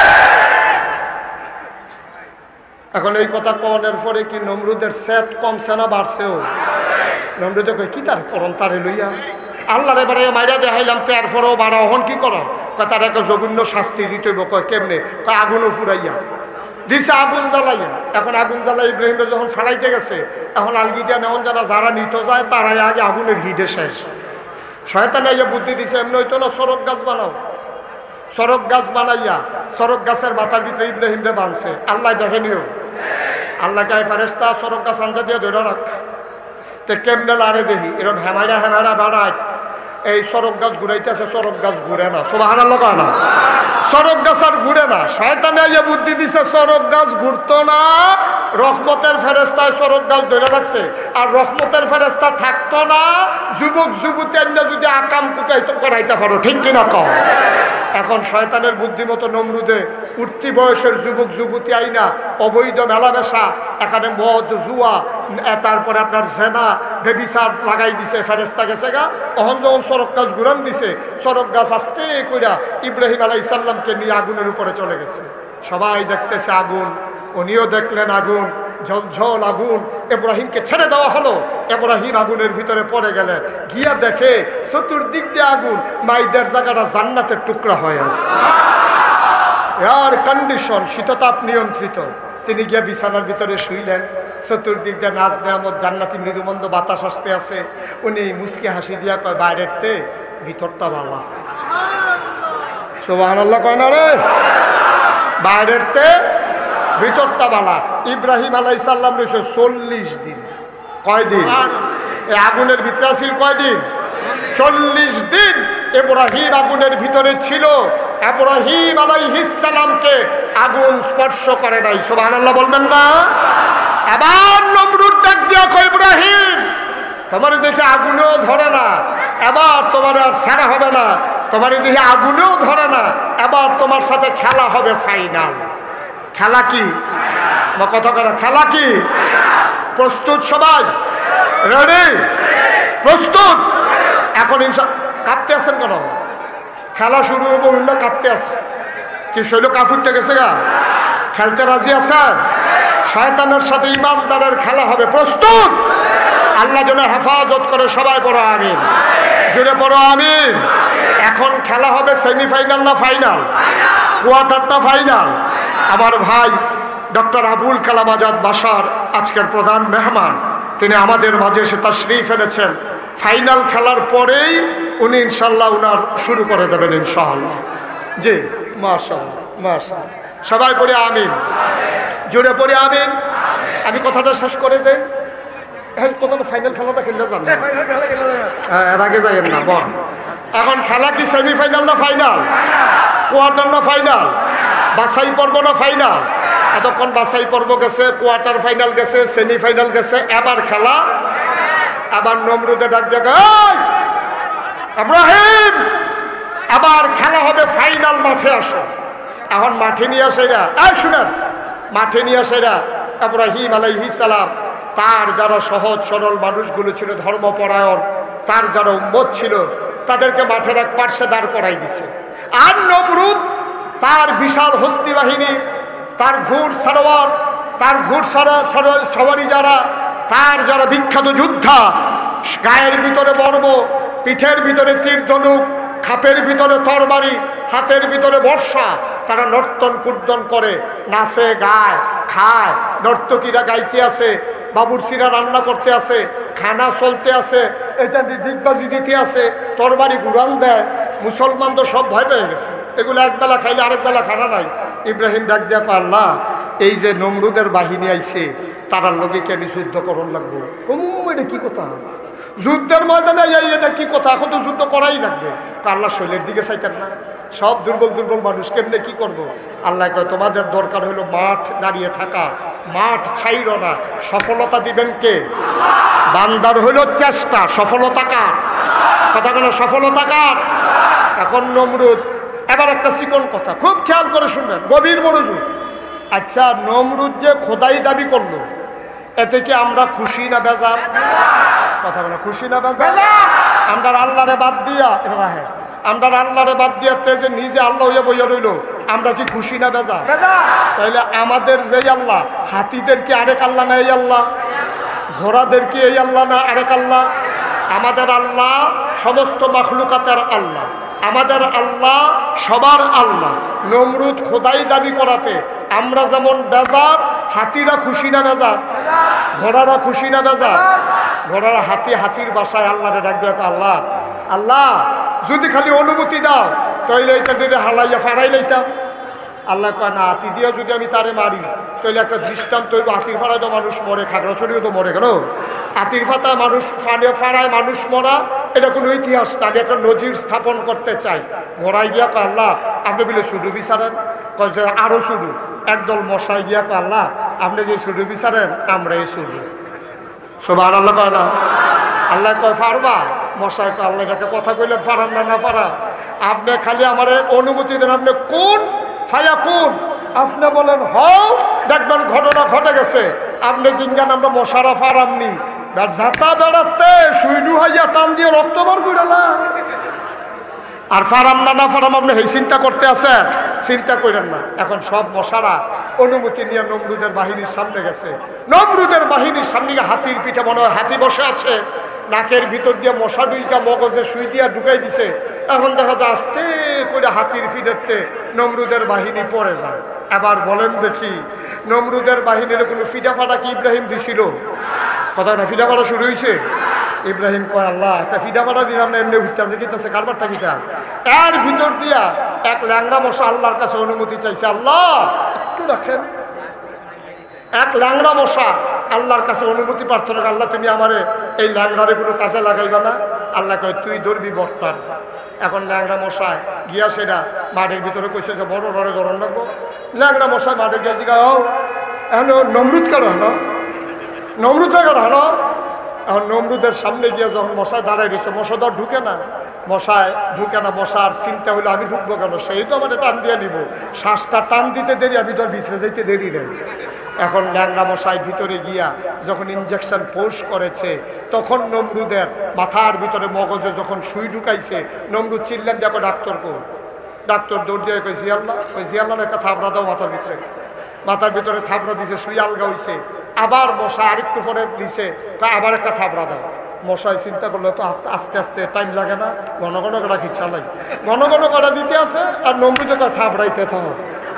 এখন এই কথা কনের পরে কি নমরুদের সেট কমছে না বাড়ছেও? নমরুদে কই কি তার করন তারে লইয়া আল্লাহর এবারে মাইরা দেখাইলাম তার পরেও বাড়া হন কি করো? তার একটা জঘন্য শাস্তি দিতে হইব। কয় কেমনে? কয় আগুনও ফুরাইয়া দিছে, আগুন জ্বালাইয়া। এখন আগুন জ্বালাই ইব্রাহিমরা যখন ফেলাইতে গেছে, এখন আলগিটা নেওয়ান যারা নিত যায় তারাই আগে আগুনের হিডে শেষ। শয়তান আইয়া বুদ্ধি দিছে, এমনি হইতো না, সরক গাছ বানাও। সরক গাছ বানাইয়া সরক গাছের মাথার ভিতরে ইব্রাহিমরে বাঁধছে। আল্লাহ দেখেনিও, আল্লাহ কে ফেরেশতা সরক গাছ আঞ্জা দিয়ে ধরে রাখ। তে কেমনে লারে দেখি এরকম হেমাইরা হেমাইরা বাড়ায় এই সরক গাছ ঘুরাইতেছে, সরক গাছ ঘুরে না। সুবহানাল্লাহ কয় না? সরক গাছ আর ঘুরে না। শয়তানে আইয়া বুদ্ধি দিছে সরক গাছ ঘুরতো না, রহমতের ফেরেশতায় সরক গাছ ধরে রাখছে। আর রহমতের ফেরেশতা থাকতো না, যুবক যুবতী আইনা যদি আকাম কুকাইতে করাইতে পারো। ঠিক কিনা কও? এখন শয়তানের বুদ্ধিমতো নমরুদে উঠতি বয়সের যুবক যুবতী আইনা অবৈধ মেলামেশা, এখানে মদ জুয়া, তারপরে আপনার জেনা বেবিচার লাগাই দিছে। ফেরেশতা গেছে গা, অহন যখন সরক গাছ ঘুরান দিছে, সরক গাছ আস্তে কইরা ইব্রাহিম আলাইহিস সালামকে নিয়ে আগুনের উপরে চলে গেছে। সবাই দেখতেছে আগুন, উনিও দেখলেন আগুন, ঝলঝল আগুন। ইব্রাহিমকে ছেড়ে দেওয়া হলো, ইব্রাহিম আগুনের ভিতরে পড়ে গেলেন। গিয়া দেখে চতুর্দিক দিয়ে আগুন, মাইদের জায়গাটা জান্নাতের টুকরা হয়ে আছে। এয়ার কন্ডিশন, শীততাপ নিয়ন্ত্রিত। তিনি গিয়া বিছানার ভিতরে শুইলেন। চতুর্দিক দিয়ে নাচ নেয়ামত, জান্নাতি মৃদুমন্দ বাতাস আসতে আছে। উনি মুচকি হাসি দিয়া কয়, বাইরের তে ভিতরটা ভালো। সুবহানাল্লাহ কয় না রে? বাইরের তে ভিতরটা বালা। ইব্রাহিম আলাইহিস সালাম রয়েছে 40 দিন। কয় দিন? এই আগুনের ভিতরে ছিল কয় দিন? 40 দিন ইব্রাহিম আগুনের ভিতরে ছিল। ইব্রাহিম আলাইহিস সালামকে আগুন স্পর্শ করে নাই। সুবহানাল্লাহ বলবেন না? আবার নমরুদ ডাক দিয়া কয়, ইব্রাহিম তোমার দেখে আগুনেও ধরে না, এবার তোমার আর ছাড়া হবে না। তোমার দেখে আগুনেও ধরে না, এবার তোমার সাথে খেলা হবে ফাইনাল। খেলা কি? কথা বলা, খেলা কি? প্রস্তুত সবাই? রেডি? প্রস্তুত? এখন কাঁপতে আছেন কেন? খেলা শুরু হবো, উল্লা কাঁপতে আছে কি? শৈল কাফুরটা গেছে গা? খেলতে রাজি আছেন? শয়তানের সাথে ইমানদারের খেলা হবে। প্রস্তুত? আল্লাহ যেন হেফাজত করে। সবাই পড়ো আমিন, জুড়ে পড়ো আমিন। এখন খেলা হবে সেমিফাইনাল না ফাইনাল? কোয়ার্টার না ফাইনাল? আমার ভাই ডক্টর আবুল কালাম আজাদ বাশার আজকের প্রধান মেহমান, তিনি আমাদের মাঝে এসে তাশরীফ এনেছেন। ফাইনাল খেলার পরেই উনি ইনশাল্লাহ উনার শুরু করে দেবেন ইনশাআল্লাহ। জি, মাশাআল্লাহ মাশাআল্লাহ। সবাই পড়ে আমিন, জোরে পড়ে আমিন। আমি কথাটা শেষ করে দেই। কথাটা ফাইনাল খেলাটা খেললে যান না, এর আগে যাইয়েন না। বল, এখন খেলা কি সেমিফাইনাল না ফাইনাল? কোয়ার্টার না ফাইনাল? বাছাই পর্ব না ফাইনাল? এতক্ষণ বাছাই পর্ব গেছে, কোয়ার্টার ফাইনাল গেছে, সেমিফাইনাল গেছে, এবার খেলা। আবার নমরুদে ডাক জায়গা, ইব্রাহিম আবার খেলা হবে ফাইনাল, মাঠে আসো। এখন মাঠে নিয়ে আসে এরা, শুনেন, মাঠে নিয়ে আসে এরা ইব্রাহিম আলাইহিস সালাম, তার যারা সহজ সরল মানুষগুলো ছিল, ধর্মপরায়ণ, তার যারা উম্মত ছিল, তাদেরকে মাঠের এক পার্শ্বে দাঁড় করাই দিছে। আর নমরুদ তার বিশাল হস্তি বাহিনী, তার ঘোড় সারোয়ার, তার ঘোড় সওয়ারি যারা, তার যারা বিখ্যাত যোদ্ধা, গায়ের ভিতরে বর্ম, পিঠের ভিতরে তীর ধনুক, খাপের ভিতরে তরবারি, হাতের ভিতরে বর্ষা, তারা নর্তন কুর্দন করে, নাচে, গায়, খায়। নর্তকীরা গাইতে আছে, বাবুরসিরা রান্না করতে আছে, খানা চলতে আছে, এটা ডিগবাজি দিতে আছে, তরবারি গুড়ান দেয়। মুসলমান তো সব ভয় পেয়ে গেছে, এগুলো একবেলা খাইলে আরেক বেলা খানা নাই। ইব্রাহিম ডাক দিয়া পারলা, এই যে নমরুদের বাহিনী আইছে, তারার লগে কি আমি যুদ্ধ করণ লাগবো? এটা কি কথা? যুদ্ধের ময়দানে এটা কি কথা? এখন তো যুদ্ধ করাই লাগবে। আল্লাহ শৈলের দিকে চাইতেন না? সব দুর্বল দুর্বল মানুষ, কেমনে কি করব? আল্লাহ কয় তোমাদের দরকার হলো মাঠ দাঁড়িয়ে থাকা, মাঠ ছাইরো না। সফলতা দিবেন কে? বান্দার হইল চেষ্টা, সফলতা কার? কথা কেন? সফলতা কার? এখন নমরুদ, এবার একটা চিকন কথা খুব খেয়াল করে শুনবেন, গভীর মনোযোগ। আচ্ছা, নমরুদ যে খোদাই দাবি করলো, এতে কি আমরা খুশি না বেজার? কথা বলে খুশি না বেজার? আমরা আল্লাহরে বাদ দিয়া রাহে, আমরা আল্লাহরে বাদ দিয়া যে নিজে আল্লাহ হইয়া বইয়া রইল, আমরা কি খুশি না বেজার? তাইলে আমাদের যেই আল্লাহ, হাতিদের কি আরেক আল্লাহ না এই আল্লাহ? ঘোড়াদের কি এই আল্লাহ না আরেক আল্লাহ? আমাদের আল্লাহ সমস্ত মাখলুকাতের আল্লাহ, আমাদের আল্লাহ সবার আল্লাহ। নমরুদ খোদাই দাবি করাতে আমরা যেমন বেজার, হাতিরা খুশি না বেজার? ঘোড়ারা খুশি না বেজার? ঘোড়ারা হাতির বাসায় আল্লাহরে ডাক দেয়, আল্লাহ আল্লাহ যদি খালি অনুমতি দাও তাইলে এটা দিলে হালাইয়া ফাড়াই লইতাম। আল্লাহ কয় না, হাতি দিয়ে যদি আমি তারে মারি তাহলে একটা দৃষ্টান্ত হইব, হাতির ফাড়ায় তো মানুষ মরে, খাগড়াছড়িও তো মরে, কেন? হাতির ফাতায় মানুষ ফাড়ায় মানুষ মরা, এটা কোনো ইতিহাস না, আমি একটা নজির স্থাপন করতে চাই। ঘোড়ায় গিয়া কয় আল্লাহ আপনি বলে শুধু বিচারেন, কয় যে আরো শুধু। একদল মশাই গিয়া কয় আল্লাহ আপনি যে শুধু বিচারেন আমরা এই শুধু। সবার আল্লাহ কয় না? আল্লাহ কয় ফাড়বা? মশাই কয় আল্লাহ একটা কথা কইলেন, ফাড়ান না ফাড়া, আপনি খালি আমার অনুমতি দেন, আপনি কোন ফায়া কোন, আপনি বলেন হও, দেখবেন ঘটনা ঘটে গেছে। আপনি জিঙ্গান আমরা মশারা ফাড়ামনি, ঝাঁতা বেড়াতে সুইডু হাইয়া টান দিয়ে রক্ত বার কইরা, আর ফারাম না ফারাম আপনি এই চিন্তা করতে আছেন, চিন্তা করেন না। এখন সব মশারা অনুমতি নিয়ে নমরুদের বাহিনীর সামনে গেছে। নমরুদের বাহিনীর সামনে হাতির পিঠে মনে হয় হাতি বসে আছে, নাকের ভিতর দিয়ে মশা ডুইকা মগজে সুই দিয়া ঢুকাই দিছে। এখন দেখা যায় আস্তে করে হাতির পিঠেতে নমরুদের বাহিনী পড়ে যায়। এবার বলেন দেখি, নমরুদের বাহিনীর কোনো ফিডা ফাটা কি ইব্রাহিম দিছিল? কথা না, ফিডা ফাটা শুরু হয়েছে। ইব্রাহিম কয় আল্লাহ একটা ফিডা ফাটা দিলাম না, এমনি উঠতে গিয়েছে কারবারটা কিটা। এর ভিতর দিয়া এক ল্যাংড়া মশা আল্লাহর কাছে অনুমতি চাইছে, আল্লাহ একটু রাখেন। এক ল্যাংড়া মশা আল্লাহর কাছে অনুমতি প্রার্থনা, আল্লাহ তুমি আমারে এই ল্যাংড়ারে কোনো কাজে লাগাইবা না। আল্লাহ কয় তুই ধরবি বট্টার। এখন ল্যাংড়া মশায় গিয়া সেটা মাঠের ভিতরে কইছে যে বড় বড় ধরন রাখবো। ল্যাংড়া মশাই মাঠে গিয়ে জিগা ও এখন নমরুদ কেন হলো, নমরুদ কেন হলো। এখন নমরুদের সামনে গিয়ে যখন মশায় দাঁড়াই রয়েছে, মশা তো ঢুকে না, মশায় ঢুকে না। মশার চিন্তা হলো আমি ঢুকবো কেন, সেই তো আমাদের টান দিয়ে নিব, শ্বাসটা টান দিতে দেরি, আমি তো ভিতরে যাইতে দেরি নেই। এখন ল্যাংড়া মশাই ভিতরে গিয়া যখন ইঞ্জেকশন পোষ করেছে, তখন নমরুদের মাথার ভিতরে মগজে যখন সুই ঢুকাইছে, নমরুদ চিল্লেন দেখো ডাক্তার কো। ডাক্তার দৌড় দিয়ে কই জিয়াল্লাহ, ওই জিয়াল্লাহ একটা থাবড়া দাও মাথার ভিতরে। মাথার ভিতরে থাবড়া দিছে, সুই আলগা হইছে। আবার মশা আরেকটু পরে দিছে, তা আবার একটা থাবড়া দাও। মশাই চিন্তা করলে তো আস্তে আস্তে টাইম লাগে না, ঘন ঘন করা খিচ্ছা লাই, ঘন ঘন করা দিতে আছে, আর নমরুদে থাবড়াইতে থাকো।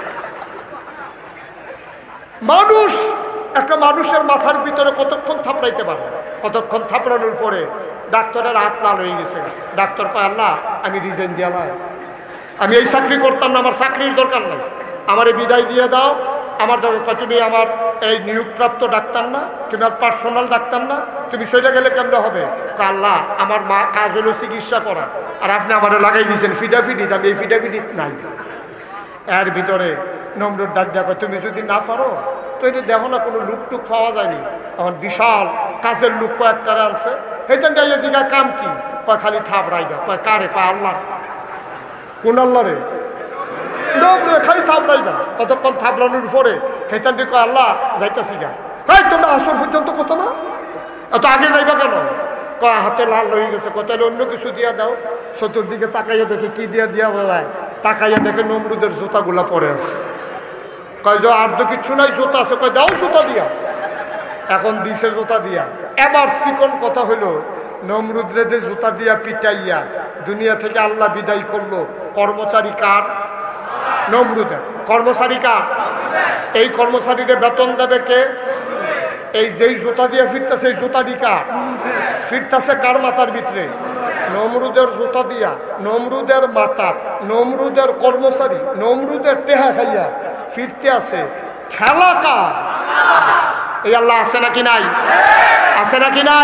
মানুষ একটা মানুষের মাথার ভিতরে কতক্ষণ থাপড়াইতে পারে, কতক্ষণ থাপড়ানোর পরে ডাক্তারের হাত লাল হয়ে গেছে। ডাক্তার কয় আল্লাহ আমি রিজাইন দিয়া নাই, আমি এই চাকরি করতাম না, আমার চাকরির দরকার নাই, আমারে বিদায় দিয়ে দাও। আমার দরকার, তুমি আমার এই নিয়োগপ্রাপ্ত ডাক্তার না, তুমি আর পার্সোনাল ডাক্তার না, তুমি সেটা গেলে কেমন হবে? আল্লাহ আমার মা কাজ হলো চিকিৎসা করা, আর আপনি আমারে লাগাই দিয়েছেন ফিডাফিডিত, আমি এই ফিডাফিডিত নাই। এর ভিতরে নমরুদ ডাক দেখো, তুমি যদি না পারো তো এটা দেখো না কোনো লুক টুক পাওয়া যায়নি। এখন বিশাল কাজের লুক কয়েকটা আনছে, হেতেন ডাইয়া জিগা কাম কি? কয় খালি থাপড়াইবা। কয় কারে? কয় আল্লাহ। কোন আল্লাহ রে? খালি থাপড়াইবা। ততক্ষণ থাপড়ানোর পরে হেতেন কয় আল্লাহ যাইতাছি গা। কয় তোমরা আসর পর্যন্ত কত না, এত আগে যাইবা কেন? কয় হাতে লাল হয়ে গেছে, কোথায় অন্য কিছু দিয়া দাও। চতুর্দিকে তাকাইয়া দেখে কি দিয়া যায়, তাকাইয়া দেখে নমরুদের জুতাগুলা পরে আছে। কয় যে আর তো কিচ্ছু নাই, জুতা আছে। কয় দাও জুতা দিয়া। এখন দিছে জুতা দিয়া। এবার চিকন কথা হইল, নমরুদরে যে জুতা দিয়া পিটাইয়া দুনিয়া থেকে আল্লাহ বিদায় করলো, কর্মচারী কার? নমরুদের। কর্মচারী কার? এই কর্মচারীরে বেতন দেবে কে? এই যেই জুতা দিয়ে ফিরতেছে, এই জুতাটি কার? ফিরতেছে কার মাথার ভিতরে? নমরুদের জুতা দিয়া, নমরুদের মাথা, নমরুদের কর্মচারী, নমরুদের টেহা খাইয়া ফিরতে আছে। খেলা কার? এই আল্লাহ আছে নাকি নাই? আছে নাকি নাই?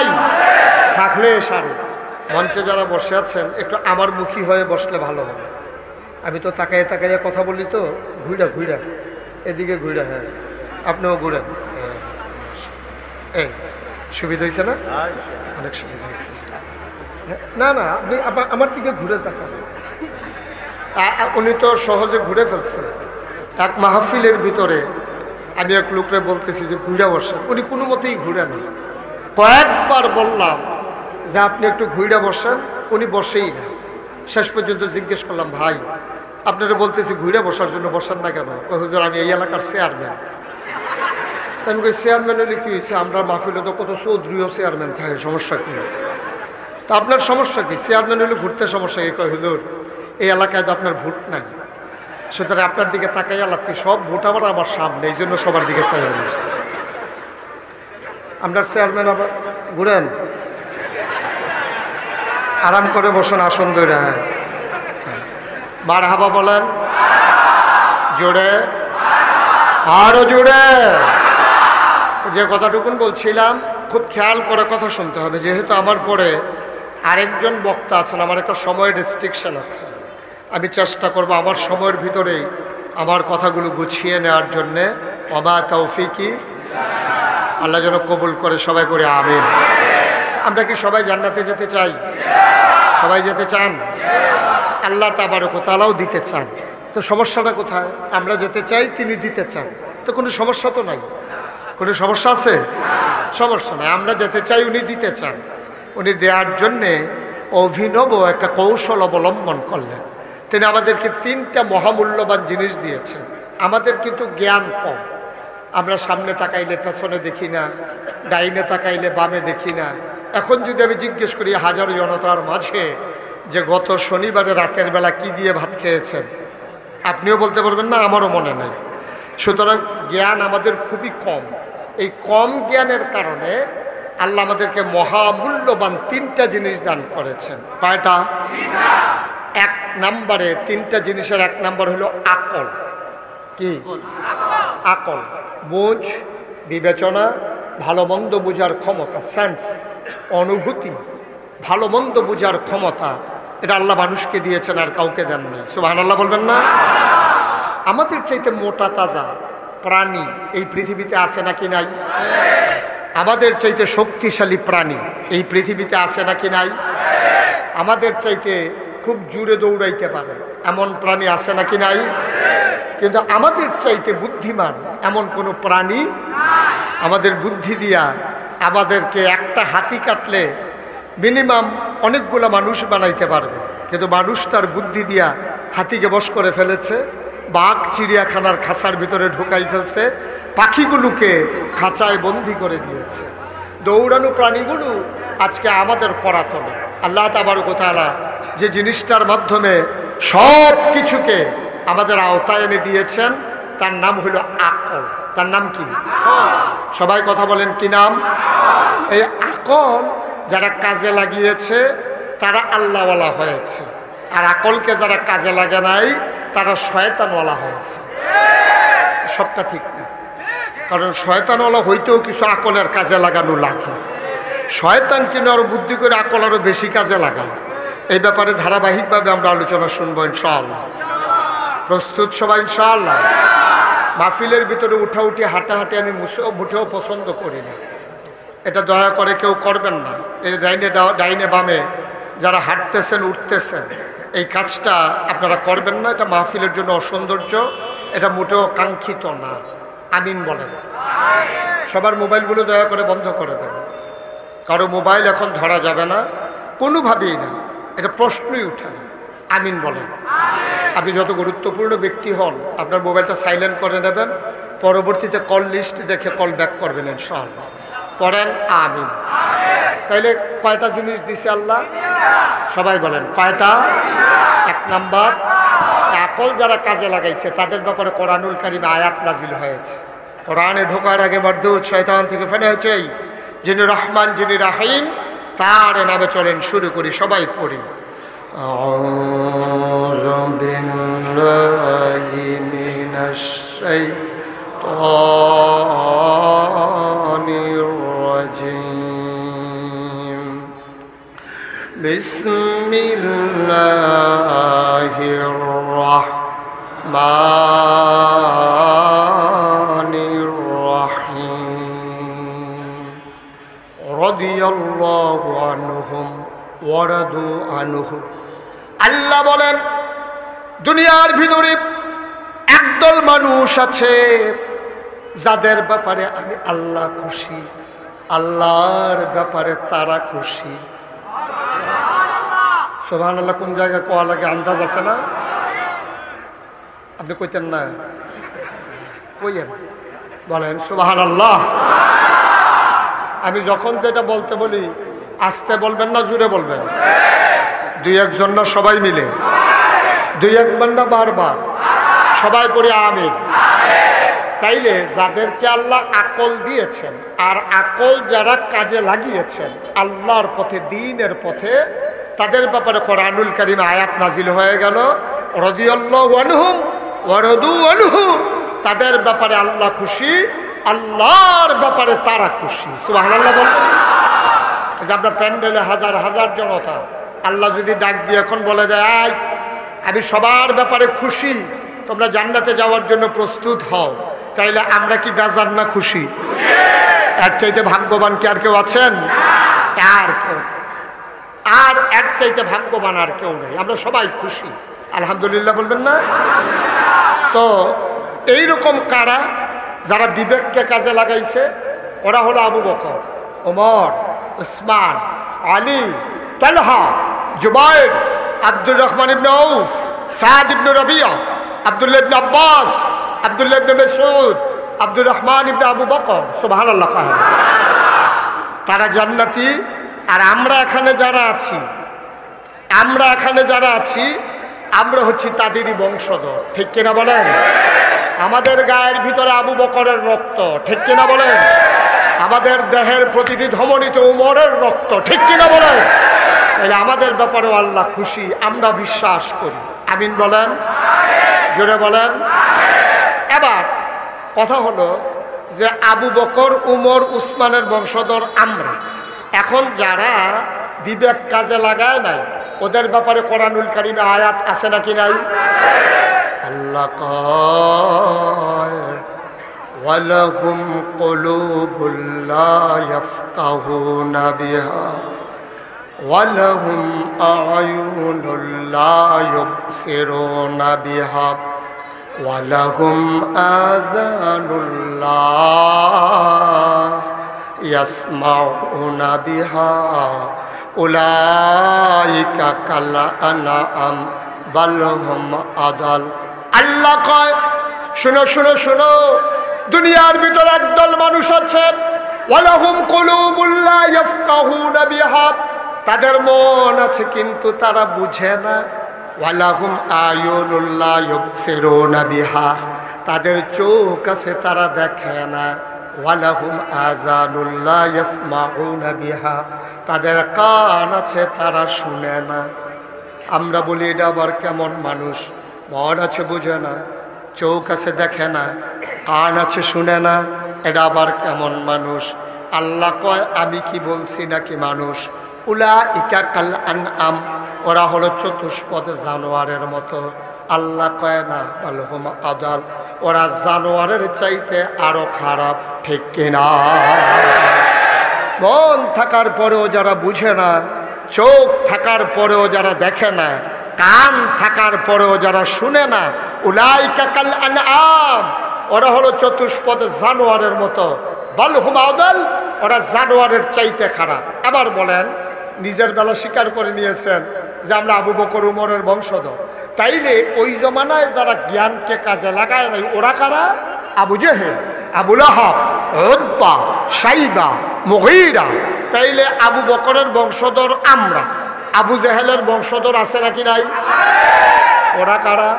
থাকলে সারে। মঞ্চে যারা বসে আছেন একটু আমার মুখী হয়ে বসলে ভালো হবে। আমি তো তাকাইয়ে তাকাইয়ে কথা বলি তো, ঘুরা ঘুরা এদিকে ঘুরা। হ্যাঁ, আপনিও ঘুরেন। এই সুবিধা হয়েছে না? অনেক সুবিধা হয়েছে। না না, আপনি আমার দিকে ঘুরে তাকাবেন। উনি তো সহজে ঘুরে ফেলছে। এক মাহফিলের ভিতরে আমি এক লোকরে বলতেছি যে ঘুরে বসেন, উনি কোনো মতেই ঘুরে না। কয়েকবার বললাম যে আপনি একটু ঘুরে বসেন, উনি বসেই না। শেষ পর্যন্ত জিজ্ঞেস করলাম, ভাই আপনারা বলতেছি ঘুরে বসার জন্য, বসান না কেন? হুজুর আমি এই এলাকার চেয়ারম্যান। তাই আমি চেয়ারম্যান হলে কি হয়েছে? আমরা মাহফিলে তো কত চৌধুরীও চেয়ারম্যান থাকে, সমস্যা কি? তা আপনার সমস্যা কি? চেয়ারম্যান হলে ঘুরতে সমস্যা কি? কয় হুজুর এই এলাকায় তো আপনার ভোট নাই, সুতরাং আপনার দিকে তাকাই আলাপ কি? সব ভোট আমার সামনে, এই জন্য সবার দিকে চাই। আপনার চেয়ারম্যান আবার ঘুরেন, আরাম করে বসুন আসন ধরে। হ্যাঁ, মারহাবা বলেন জোরে, আরো জোরে। যে কথাটুকুন বলছিলাম, খুব খেয়াল করে কথা শুনতে হবে, যেহেতু আমার পরে আরেকজন বক্তা আছেন, আমার একটা সময়ের রেস্ট্রিকশন আছে। আমি চেষ্টা করব আমার সময়ের ভিতরেই আমার কথাগুলো গুছিয়ে নেওয়ার জন্যে। ওমা তৌফিকি, আল্লাহ যেন কবুল করে, সবাই করে আমিন। আমরা কি সবাই জান্নাতে যেতে চাই? সবাই যেতে চান? আল্লাহ তাবারক ওয়া তাআলাও দিতে চান। তো সমস্যাটা কোথায়? আমরা যেতে চাই, তিনি দিতে চান, তো কোনো সমস্যা তো নাই। কোনো সমস্যা আছে? সমস্যা নাই। আমরা যেতে চাই, উনি দিতে চান। উনি দেওয়ার জন্যে অভিনব একটা কৌশল অবলম্বন করলেন। তিনি আমাদেরকে 3টা মহামূল্যবান জিনিস দিয়েছেন। আমাদের কিন্তু জ্ঞান কম। আমরা সামনে তাকাইলে পেছনে দেখি না, ডাইনে তাকাইলে বামে দেখি না। এখন যদি আমি জিজ্ঞেস করি হাজারো জনতার মাঝে যে গত শনিবারে রাতের বেলা কি দিয়ে ভাত খেয়েছেন, আপনিও বলতে পারবেন না, আমারও মনে নাই। সুতরাং জ্ঞান আমাদের খুবই কম। এই কম জ্ঞানের কারণে আল্লাহ আমাদেরকে মহামূল্যবান 3টা জিনিস দান করেছেন। কয়টা? 1 নম্বরে 3টা জিনিসের 1 নম্বর হলো আকল। কি? আকল, বুঝ, বিবেচনা, ভালো মন্দ বুঝার ক্ষমতা, সেন্স, অনুভূতি, ভালো মন্দ বুঝার ক্ষমতা। এটা আল্লাহ মানুষকে দিয়েছেন, আর কাউকে দেন নাই। সুবহানাল্লাহ বলবেন না? আমাদের চাইতে মোটা তাজা প্রাণী এই পৃথিবীতে আছে নাকি নাই? আমাদের চাইতে শক্তিশালী প্রাণী এই পৃথিবীতে আছে নাকি নাই? আমাদের চাইতে খুব জোরে দৌড়াইতে পারে এমন প্রাণী আছে নাকি নাই? কিন্তু আমাদের চাইতে বুদ্ধিমান এমন কোনো প্রাণী, আমাদের বুদ্ধি দিয়া আমাদেরকে একটা হাতি কাটলে মিনিমাম অনেকগুলো মানুষ বানাইতে পারবে, কিন্তু মানুষ তার বুদ্ধি দিয়া হাতিকে বশ করে ফেলেছে, বাঘ চিড়িয়াখানার খাঁচার ভিতরে ঢুকাই ফেলছে, পাখিগুলোকে খাঁচায় বন্দি করে দিয়েছে। দৌড়ানো প্রাণীগুলো আজকে আমাদের করাতলে। আল্লাহ তাবারক ওয়া তাআলা যে জিনিসটার মাধ্যমে সব কিছুকে আমাদের আওতায় এনে দিয়েছেন তার নাম হলো আকল। তার নাম কি? সবাই কথা বলেন, কি নাম? এই আকল যারা কাজে লাগিয়েছে তারা আল্লাহওয়ালা হয়েছে, আর আকলকে যারা কাজে লাগে নাই তারা শয়তানওয়ালা হয়েছে। সবটা ঠিক না, কারণ শয়তানওয়ালা হইতেও কিছু আকলের কাজে লাগানো লাগে। শয়তান কিনে আরো বুদ্ধি করে আকল আরো বেশি কাজে লাগায়। এই ব্যাপারে ধারাবাহিকভাবে আমরা আলোচনা শুনবো ইনশাআল্লাহ। প্রস্তুত সবাই ইনশাআল্লাহ? মাহফিলের ভিতরে উঠাউঠি হাঁটাহাঁটি আমি মুঠেও পছন্দ করি না। এটা দয়া করে কেউ করবেন না। এই ডাইনে বামে যারা হাঁটতেছেন উঠতেছেন, এই কাজটা আপনারা করবেন না। এটা মাহফিলের জন্য অসৌন্দর্য, এটা মোটেও কাঙ্ক্ষিত না। আমিন বলেন। সবার মোবাইলগুলো দয়া করে বন্ধ করে দেন। কারো মোবাইল এখন ধরা যাবে না, কোনোভাবেই না, এটা প্রশ্নই উঠে না। আমিন বলেন। আপনি যত গুরুত্বপূর্ণ ব্যক্তি হন আপনার মোবাইলটা সাইলেন্ট করে নেবেন, পরবর্তীতে কল লিস্ট দেখে কল ব্যাক করবেন ইনশাআল্লাহ। পড়েন আমিন। তাইলে কয়টা জিনিস দিছে আল্লাহ? সবাই বলেন কয়টা? 1 নাম্বার, আকল যারা কাজে লাগাইছে তাদের ব্যাপারে কোরআনুল কারীমে আয়াত নাজিল হয়েছে। কোরআনে ঢোকার আগে মারদুদ শয়তান থেকে ফেলে হয়েছে, যিনি রহমান যিনি রাহিম তার নামে চলেন। শুরু করি, সবাই পড়ি। আউযু বিল্লাহি মিনাশ শাইতানির রাজীম। বিসমিল্লাহির রহমানির রহিম রাদিয়াল্লাহু আনহুম ওয়া রাদু আনহু। আল্লাহ বলেন দুনিয়ার ভিতরে একদল মানুষ আছে যাদের ব্যাপারে আমি আল্লাহ খুশি, আল্লাহর ব্যাপারে তারা খুশি। সুবহানাল্লাহ কোন জায়গায় কোয়া লাগে আন্দাজ আছে না? আপনি কইতেন না, কইয়েন, বলেন সুবহানাল্লাহ। আমি যখন যেটা বলতে বলি আস্তে বলবেন না জোরে বলবেন? দুই একজন না সবাই মিলে? দুই একবার না বারবার? সবাই পড়ে আমিন। তাইলে যাদেরকে আল্লাহ আকল দিয়েছেন আর আকল যারা কাজে লাগিয়েছেন আল্লাহর পথে, দ্বীনের পথে, তাদের ব্যাপারে কোরআনুল কারীমে আয়াত নাজিল হয়ে গেল রাদিয়াল্লাহু আনহুম ওয়া রাদু আনহু। তাদের ব্যাপারে আল্লাহ খুশি, আল্লাহর ব্যাপারে তারা খুশি। সুবহানাল্লাহ বলেন। যে আপনার প্যান্ডেলে হাজার হাজার জনতা, আল্লাহ যদি ডাক দিয়ে এখন বলে দেয় আমি সবার ব্যাপারে খুশি, তোমরা জান্নাতে যাওয়ার জন্য প্রস্তুত হও, তাইলে আমরা কি বেজার না খুশি? এর চাইতে ভাগ্যবান কি আর কেউ আছেন? আর কেউ, আর এর চাইতে ভাগ্যবান আর কেউ নেই। আমরা সবাই খুশি, আলহামদুলিল্লাহ বলবেন না? তো এইরকম কারা যারা বিবেককে কাজে লাগাইছে ওরা হলো আবু বকর, ওমর, উসমান, আলী, তালহা, জুবাইর, আব্দুর রহমান ইবনে আউফ, সাদ ইবনে রবিয়া, আব্দুল্লাহ ইবনে আব্বাস, আব্দুল্লাহ ইবনে মাসউদ, আব্দুর রহমান ইবনে আবু বকর। সুবহানাল্লাহ। তারা জান্নাতি। আর আমরা এখানে যারা আছি, আমরা হচ্ছি তাদেরই বংশধর, ঠিক কিনা বলেন? আমাদের গায়ের ভিতরে আবু বকরের রক্ত, ঠিক কিনা বলেন? আমাদের দেহের প্রতিটি ধমনীতে উমরের রক্ত, ঠিক কিনা বলেন? তাহলে আমাদের ব্যাপারেও আল্লাহ খুশি, আমরা বিশ্বাস করি। আমিন বলেন, জোরে বলেন। এবার কথা হলো যে আবু বকর, উমর, উসমানের বংশধর আমরা। এখন যারা বিবেক কাজে লাগায় নাই ওদের ব্যাপারে কোরআনুল কারীমে আয়াত আছে নাকি নাই? আল্লাহ কয় ওয়ালাহুম কুলুবুল লা ইয়াফকাহুনা বিহা ওয়ালাহুম আ'য়ুনুল লা ইউবসিরুনা বিহা ওয়ালাহুম আযানুল লা ইয়াসমাউনা বিহা উলাইকা কাল আনআম বাল হুম আদাল। আল্লাহ কয় শুনো শুনো শুনো, দুনিয়ার ভিতরে একদল মানুষ আছে ওয়ালাহুম কুলুবুল লা ইয়াফকাহুনা বিহা, তাদের মন আছে কিন্তু তারা বুঝে না। ওয়ালাহুম আয়ুনুল লা ইউবসিরুনা বিহা, তাদের চোখ আছে তারা দেখে না। ওয়ালাহুম আযানুল লা ইয়াসমাউনা বিহা, তাদের কান আছে তারা শুনে না। আমরা বলি এটা আবার কেমন মানুষ? মন আছে বুঝে না, চোখ আছে দেখে না, কান আছে শুনে না, এটা আবার কেমন মানুষ? আল্লাহ কয় আমি কি বলছি নাকি মানুষ? উলাইকা কাল আনআম, ওরা হলো চতুষ্পদ জানোয়ারের মতো। আল্লাহ কয় না বাল হুম আদাল, ওরা জানোয়ারের চাইতে আরো খারাপ, ঠিক কিনা? মন থাকার পরেও যারা বুঝে না, চোখ থাকার পরেও যারা দেখে না, কান থাকার পরেও যারা শুনে না, উলাইকা কাল আনআম, ওরা হলো চতুষ্পদ জানোয়ারের মতো। বাল হুম আদাল, ওরা জানোয়ারের চাইতে খারাপ। আবার বলেন, নিজের বেলা স্বীকার করে নিয়েছেন যে আমরা আবু বকর উমরের বংশধর, তাইলে ওই জমানায় যারা জ্ঞানকে কাজে লাগায় নাই ওরা কারা? Abu Jahl, Abu Lahab, Utba, Shaiba, Mughira. তাইলে আবু বকরের বংশধর আমরা, আবু জেহেলের বংশধর আছে নাকি নাই? ওরা কারা?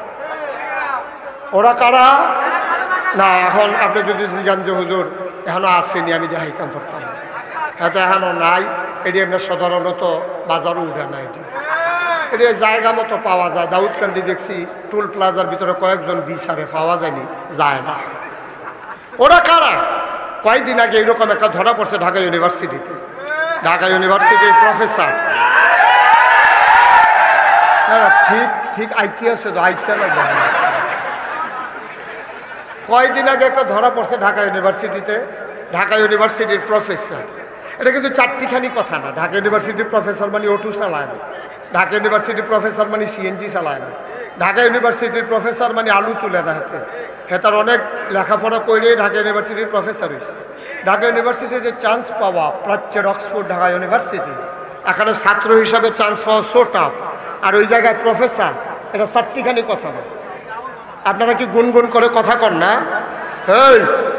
ওরা কারা? না এখন আপনি যদি জিজ্ঞান যে হুজুর এখনো আসেনি, আমি দেখাইতাম পারতাম, হয়তো এখনো নাই। এটি আপনার সাধারণত বাজারও উঠে না, এটি জায়গা মতো পাওয়া যায়। দাউদকান্দি দেখছি টুল প্লাজার ভিতরে কয়েকজন বিচারে পাওয়া যায়নি, যায় না। ওরা কারা? কয়েকদিন আগে এরকম একটা ধরা পড়ছে ঢাকা ইউনিভার্সিটিতে। ঢাকা ইউনিভার্সিটির প্রফেসর, ঠিক ঠিক আইতে আছে তো আইসা না কয়দিন আগে একটা ধরা পড়ছে ঢাকা ইউনিভার্সিটিতে, ঢাকা ইউনিভার্সিটির প্রফেসর। এটা কিন্তু চারটিখানি কথা না। ঢাকা ইউনিভার্সিটির প্রফেসর মানে অটো চালায় না, ঢাকা ইউনিভার্সিটির প্রফেসর মানে সিএনজি চালায় না, ঢাকা ইউনিভার্সিটির প্রফেসর মানে আলু তুলে না হাতে। তার অনেক লেখাপড়া করে ঢাকা ইউনিভার্সিটির প্রফেসর হয়েছে। ঢাকা ইউনিভার্সিটিতে চান্স পাওয়া, প্রাচ্যের অক্সফোর্ড ঢাকা ইউনিভার্সিটি, এখানে ছাত্র হিসাবে চান্স পাওয়া সো টাফ, আর ওই জায়গায় প্রফেসর, এটা চারটিখানি কথা না। আপনারা কি গুনগুন করে কথা কন না? এই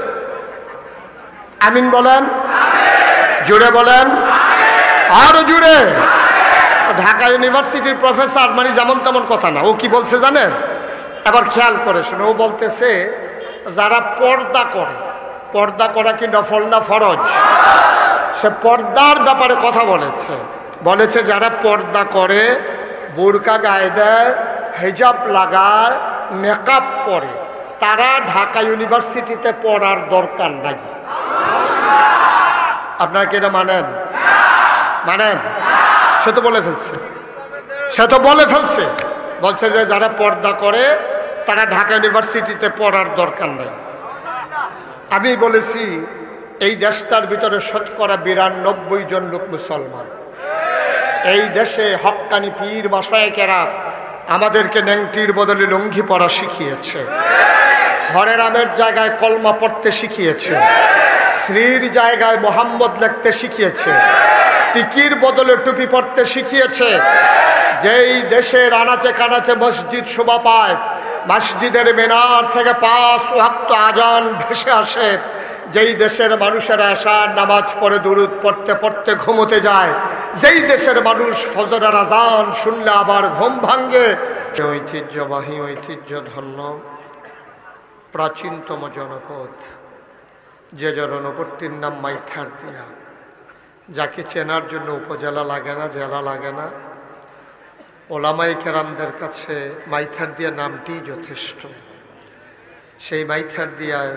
আমিন বলেন, জুড়ে বলেন, আরো জুড়ে। ঢাকা ইউনিভার্সিটির প্রফেসর মানে যেমন তেমন কথা না। ও কি বলছে জানেন? এবার খেয়াল করে শুনে, ও বলতেছে যারা পর্দা করে, পর্দা করা কি নফল না ফরজ? সে পর্দার ব্যাপারে কথা বলেছে। বলেছে যারা পর্দা করে, বোরকা গায়ে দেয়, হিজাব লাগায়, মেকআপ পরে, তারা ঢাকা ইউনিভার্সিটিতে পড়ার দরকার নাই। আপনারা কি এটা মানেন? মানেন? সে তো বলে ফেলছে, সে তো বলে ফেলছে। বলছে যে যারা পর্দা করে তারা ঢাকা ইউনিভার্সিটিতে পড়ার দরকার নেই। আমি বলেছি এই দেশটার ভিতরে 92% লোক মুসলমান। এই দেশে হক্কানি পীর মাশায়েখেরা আমাদেরকে ন্যাংটির বদলে লুঙ্গি পরা শিখিয়েছে, হরে রামের জায়গায় কলমা পড়তে শিখিয়েছে, শ্রীর জায়গায় মোহাম্মদ লিখতে শিখিয়েছে, টিকির বদলে টুপি পড়তে শিখিয়েছে। যেই দেশের আনাচে কানাচে মসজিদ শোভা পায়, মসজিদের মিনার থেকে 5 ওয়াক্ত আজান ভেসে আসে, যেই দেশের মানুষেরা আশার নামাজ পড়ে দুরূদ পড়তে পড়তে ঘুমোতে যায়, যেই দেশের মানুষ ফজরের আজান শুনলে আবার ঘুম ভাঙ্গে, ঐতিহ্যবাহী ঐতিহ্যধন্য প্রাচীনতম জনপদ, যে জনপদটির নাম মাইথারদিয়া, যাকে চেনার জন্য উপজেলা লাগে না, জেলা লাগে না। ওলামায়ে কেরামদের কাছে মাইথারদিয়া নামটি যথেষ্ট। সেই মাইথারদিয়ায়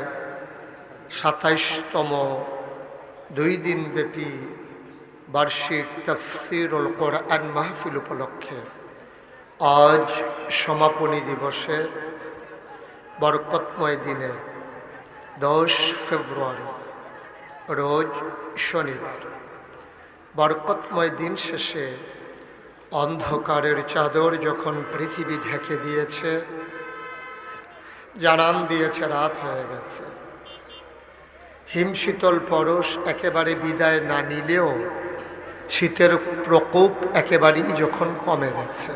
27তম 2 দিন ব্যাপী বার্ষিক তাফসীরুল কোরআন মাহফিল উপলক্ষে আজ সমাপনী দিবসে বরকতময় দিনে 10 ফেব্রুয়ারি রোজ শনিবার, বরকতময় দিন শেষে অন্ধকারের চাদর যখন পৃথিবী ঢেকে দিয়েছে, জানান দিয়েছে রাত হয়ে গেছে, হিমশীতল পরশ একেবারে বিদায় না নিলেও শীতের প্রকোপ একেবারেই যখন কমে গেছে,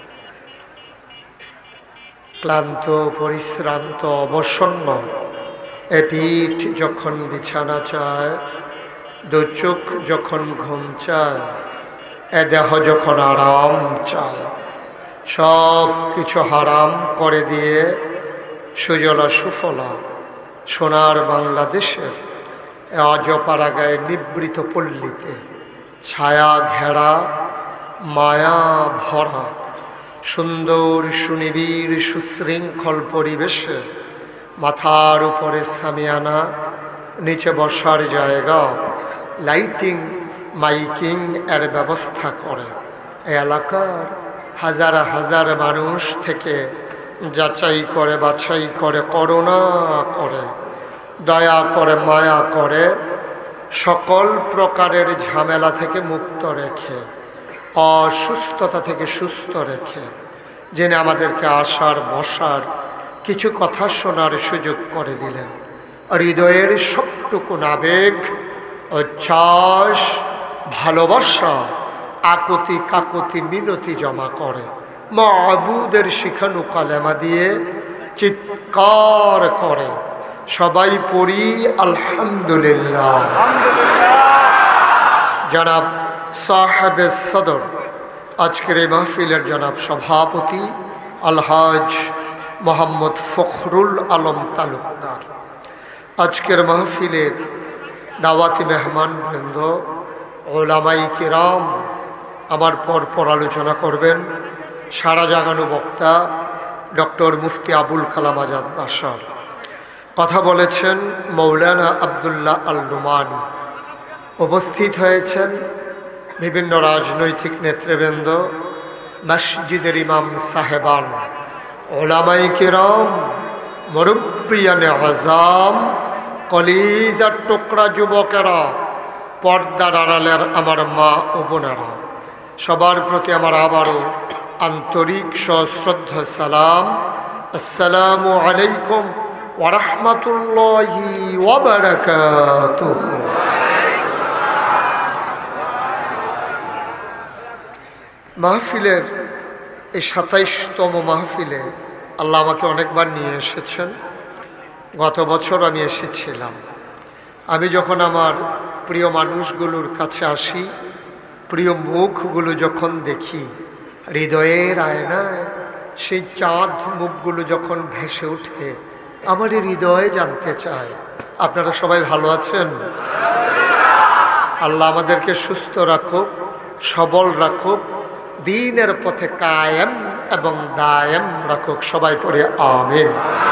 ক্লান্ত পরিশ্রান্ত অবসন্ন এ পিঠ যখন বিছানা চায়, 2 চোখ যখন ঘুম চায়, এ দেহ যখন আরাম চায়, সব কিছু হারাম করে দিয়ে সুজলা সুফলা সোনার বাংলাদেশের অজপাড়াগায় নিবৃত পল্লীতে ছায়া ঘেরা মায়া ভরা সুন্দর সুনিবিড় সুশৃঙ্খল পরিবেশে মাথার উপরে সামিয়ানা, নিচে বসার জায়গা, লাইটিং মাইকিং এর ব্যবস্থা করে এলাকার হাজার হাজার মানুষ থেকে যাচাই করে বাছাই করে, করুণা করে, দয়া করে, মায়া করে, সকল প্রকারের ঝামেলা থেকে মুক্ত রেখে, অসুস্থতা থেকে সুস্থ রেখে, যিনি আমাদেরকে আসার বসার কিছু কথা শোনার সুযোগ করে দিলেন। হৃদয়ের সবটুকু আবেগ, উচ্ছ্বাস, ভালোবাসা, আকুতি কাকুতি মিনতি জমা করে মাবুদের শিখানো কালেমা দিয়ে চিৎকার করে সবাই পড়ি আলহামদুলিল্লাহ। জনাব সাহেব সদর, আজকের এই মাহফিলের জনাব সভাপতি আলহাজ মোহাম্মদ ফখরুল আলম তালুকদার, আজকের মাহফিলের দাওয়াতি মেহমান বৃন্দ, ওলামায়ে কিরাম, আমার পর আলোচনা করবেন সারা জাগানো বক্তা ডক্টর মুফতি আবুল কালাম আজাদ বাশার। কথা বলেছেন মৌলানা আবদুল্লাহ আল নুমানি। উপস্থিত হয়েছেন বিভিন্ন রাজনৈতিক নেতৃবৃন্দ, মসজিদের ইমাম সাহেবান, ওলামায়ে কিরাম, মুরব্বিয়ানে আযাম, কলিজার টুকরা যুবকেরা, পর্দার আড়ালের আমার মা ও বোনেরা, সবার প্রতি আমার আবারও আন্তরিক সশ্রদ্ধ সালাম। আসসালামু আলাইকুম ওয়া রাহমাতুল্লাহি ওয়া বারাকাতুহু। মাহফিলের এই ২৭তম মাহফিলে আল্লাহ আমাকে অনেকবার নিয়ে এসেছেন। গত বছর আমি এসেছিলাম। আমি যখন আমার প্রিয় মানুষগুলোর কাছে আসি, প্রিয় মুখগুলো যখন দেখি, হৃদয়ের আয়নায় সেই চাঁদ মুখগুলো যখন ভেসে ওঠে, আমার হৃদয় জানতে চায় আপনারা সবাই ভালো আছেন? আল্লাহ আমাদেরকে সুস্থ রাখুক, সবল রাখুক, দ্বীনের পথে কায়েম এবং দায়েম রাখুক। সবাই পড়ে আমিন।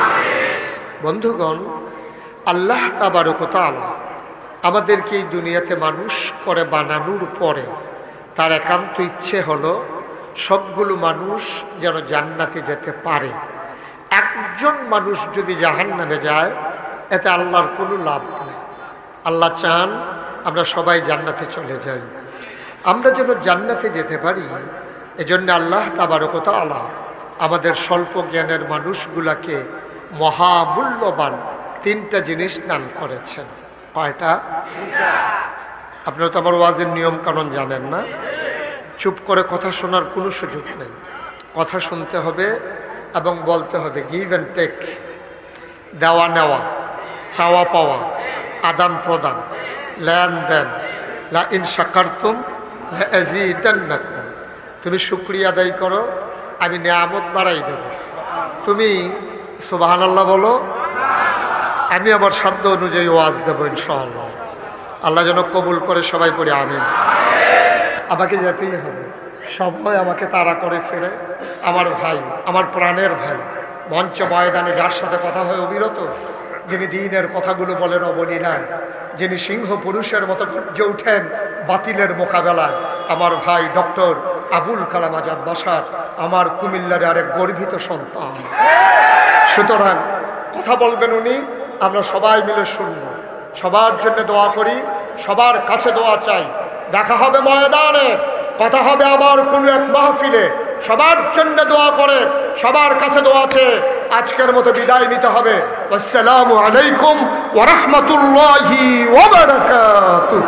বন্ধুগণ, আল্লাহ তাবারক ওয়া তাআলা আমাদেরকে এই দুনিয়াতে মানুষ করে বানানোর পরে তার একান্ত ইচ্ছে হলো সবগুলো মানুষ যেন জান্নাতে যেতে পারে। একজন মানুষ যদি জাহান্নামে যায়, এতে আল্লাহর কোনো লাভ নেই। আল্লাহ চান আমরা সবাই জান্নাতে চলে যাই। আমরা যেন জান্নাতে যেতে পারি, এজন্য আল্লাহ তাবারক ওয়া তাআলা আমাদের স্বল্প জ্ঞানের মানুষগুলাকে মহামূল্যবান 3টা জিনিস দান করেছেন। কয়টা? আপনারা তো আমার ওয়াজের নিয়ম কানুন জানেন না। চুপ করে কথা শোনার কোনো সুযোগ নেই। কথা শুনতে হবে এবং বলতে হবে। গিভ অ্যান্ড টেক, দেওয়া নেওয়া, চাওয়া পাওয়া, আদান প্রদান, লেনদেন। লা ইন শাকারতুম লা আযীদান্নাকুম। তুমি শুকরিয়া আদায় করো, আমি নিয়ামত বাড়াই দেব। তুমি সুবহানাল্লাহ বলো, আমি আমার সাধ্য অনুযায়ী ওয়াজ দেবো ইনশাআল্লাহ। আল্লাহ যেন কবুল করে। সবাই পড়ে আমিন। আমাকে যেতেই হবে। সবাই আমাকে তাড়া করে ফেরে। আমার ভাই, আমার প্রাণের ভাই, মঞ্চ ময়দানে যার সাথে কথা হয় অবিরত, যিনি দ্বীনের কথাগুলো বলেন অবলীলায়, যিনি সিংহ পুরুষের মতো গর্জে ওঠেন বাতিলের মোকাবেলায়, আমার ভাই ডক্টর আবুল কালাম আজাদ বাশার, আমার কুমিল্লার আরেক গর্বিত সন্তান। সুতরাং কথা বলবেন উনি, আমরা সবাই মিলে শুনব। সবার জন্য দোয়া করি, সবার কাছে দোয়া চাই। দেখা হবে ময়দানে, কথা হবে আবার কোনো এক মাহফিলে। সবার জন্য দোয়া করে, সবার কাছে দোয়া আছে। আজকের মতো বিদায় নিতে হবে। আসসালামু আলাইকুম ওয়া রাহমাতুল্লাহি ওয়া বারাকাতুহু।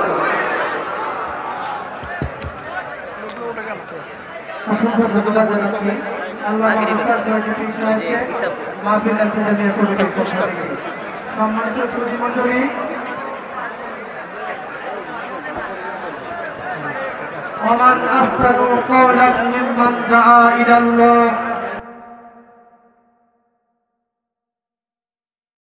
সম্মানিত সুধীমণ্ডলী, ومن أحسن قولا ممن دعا إلى الله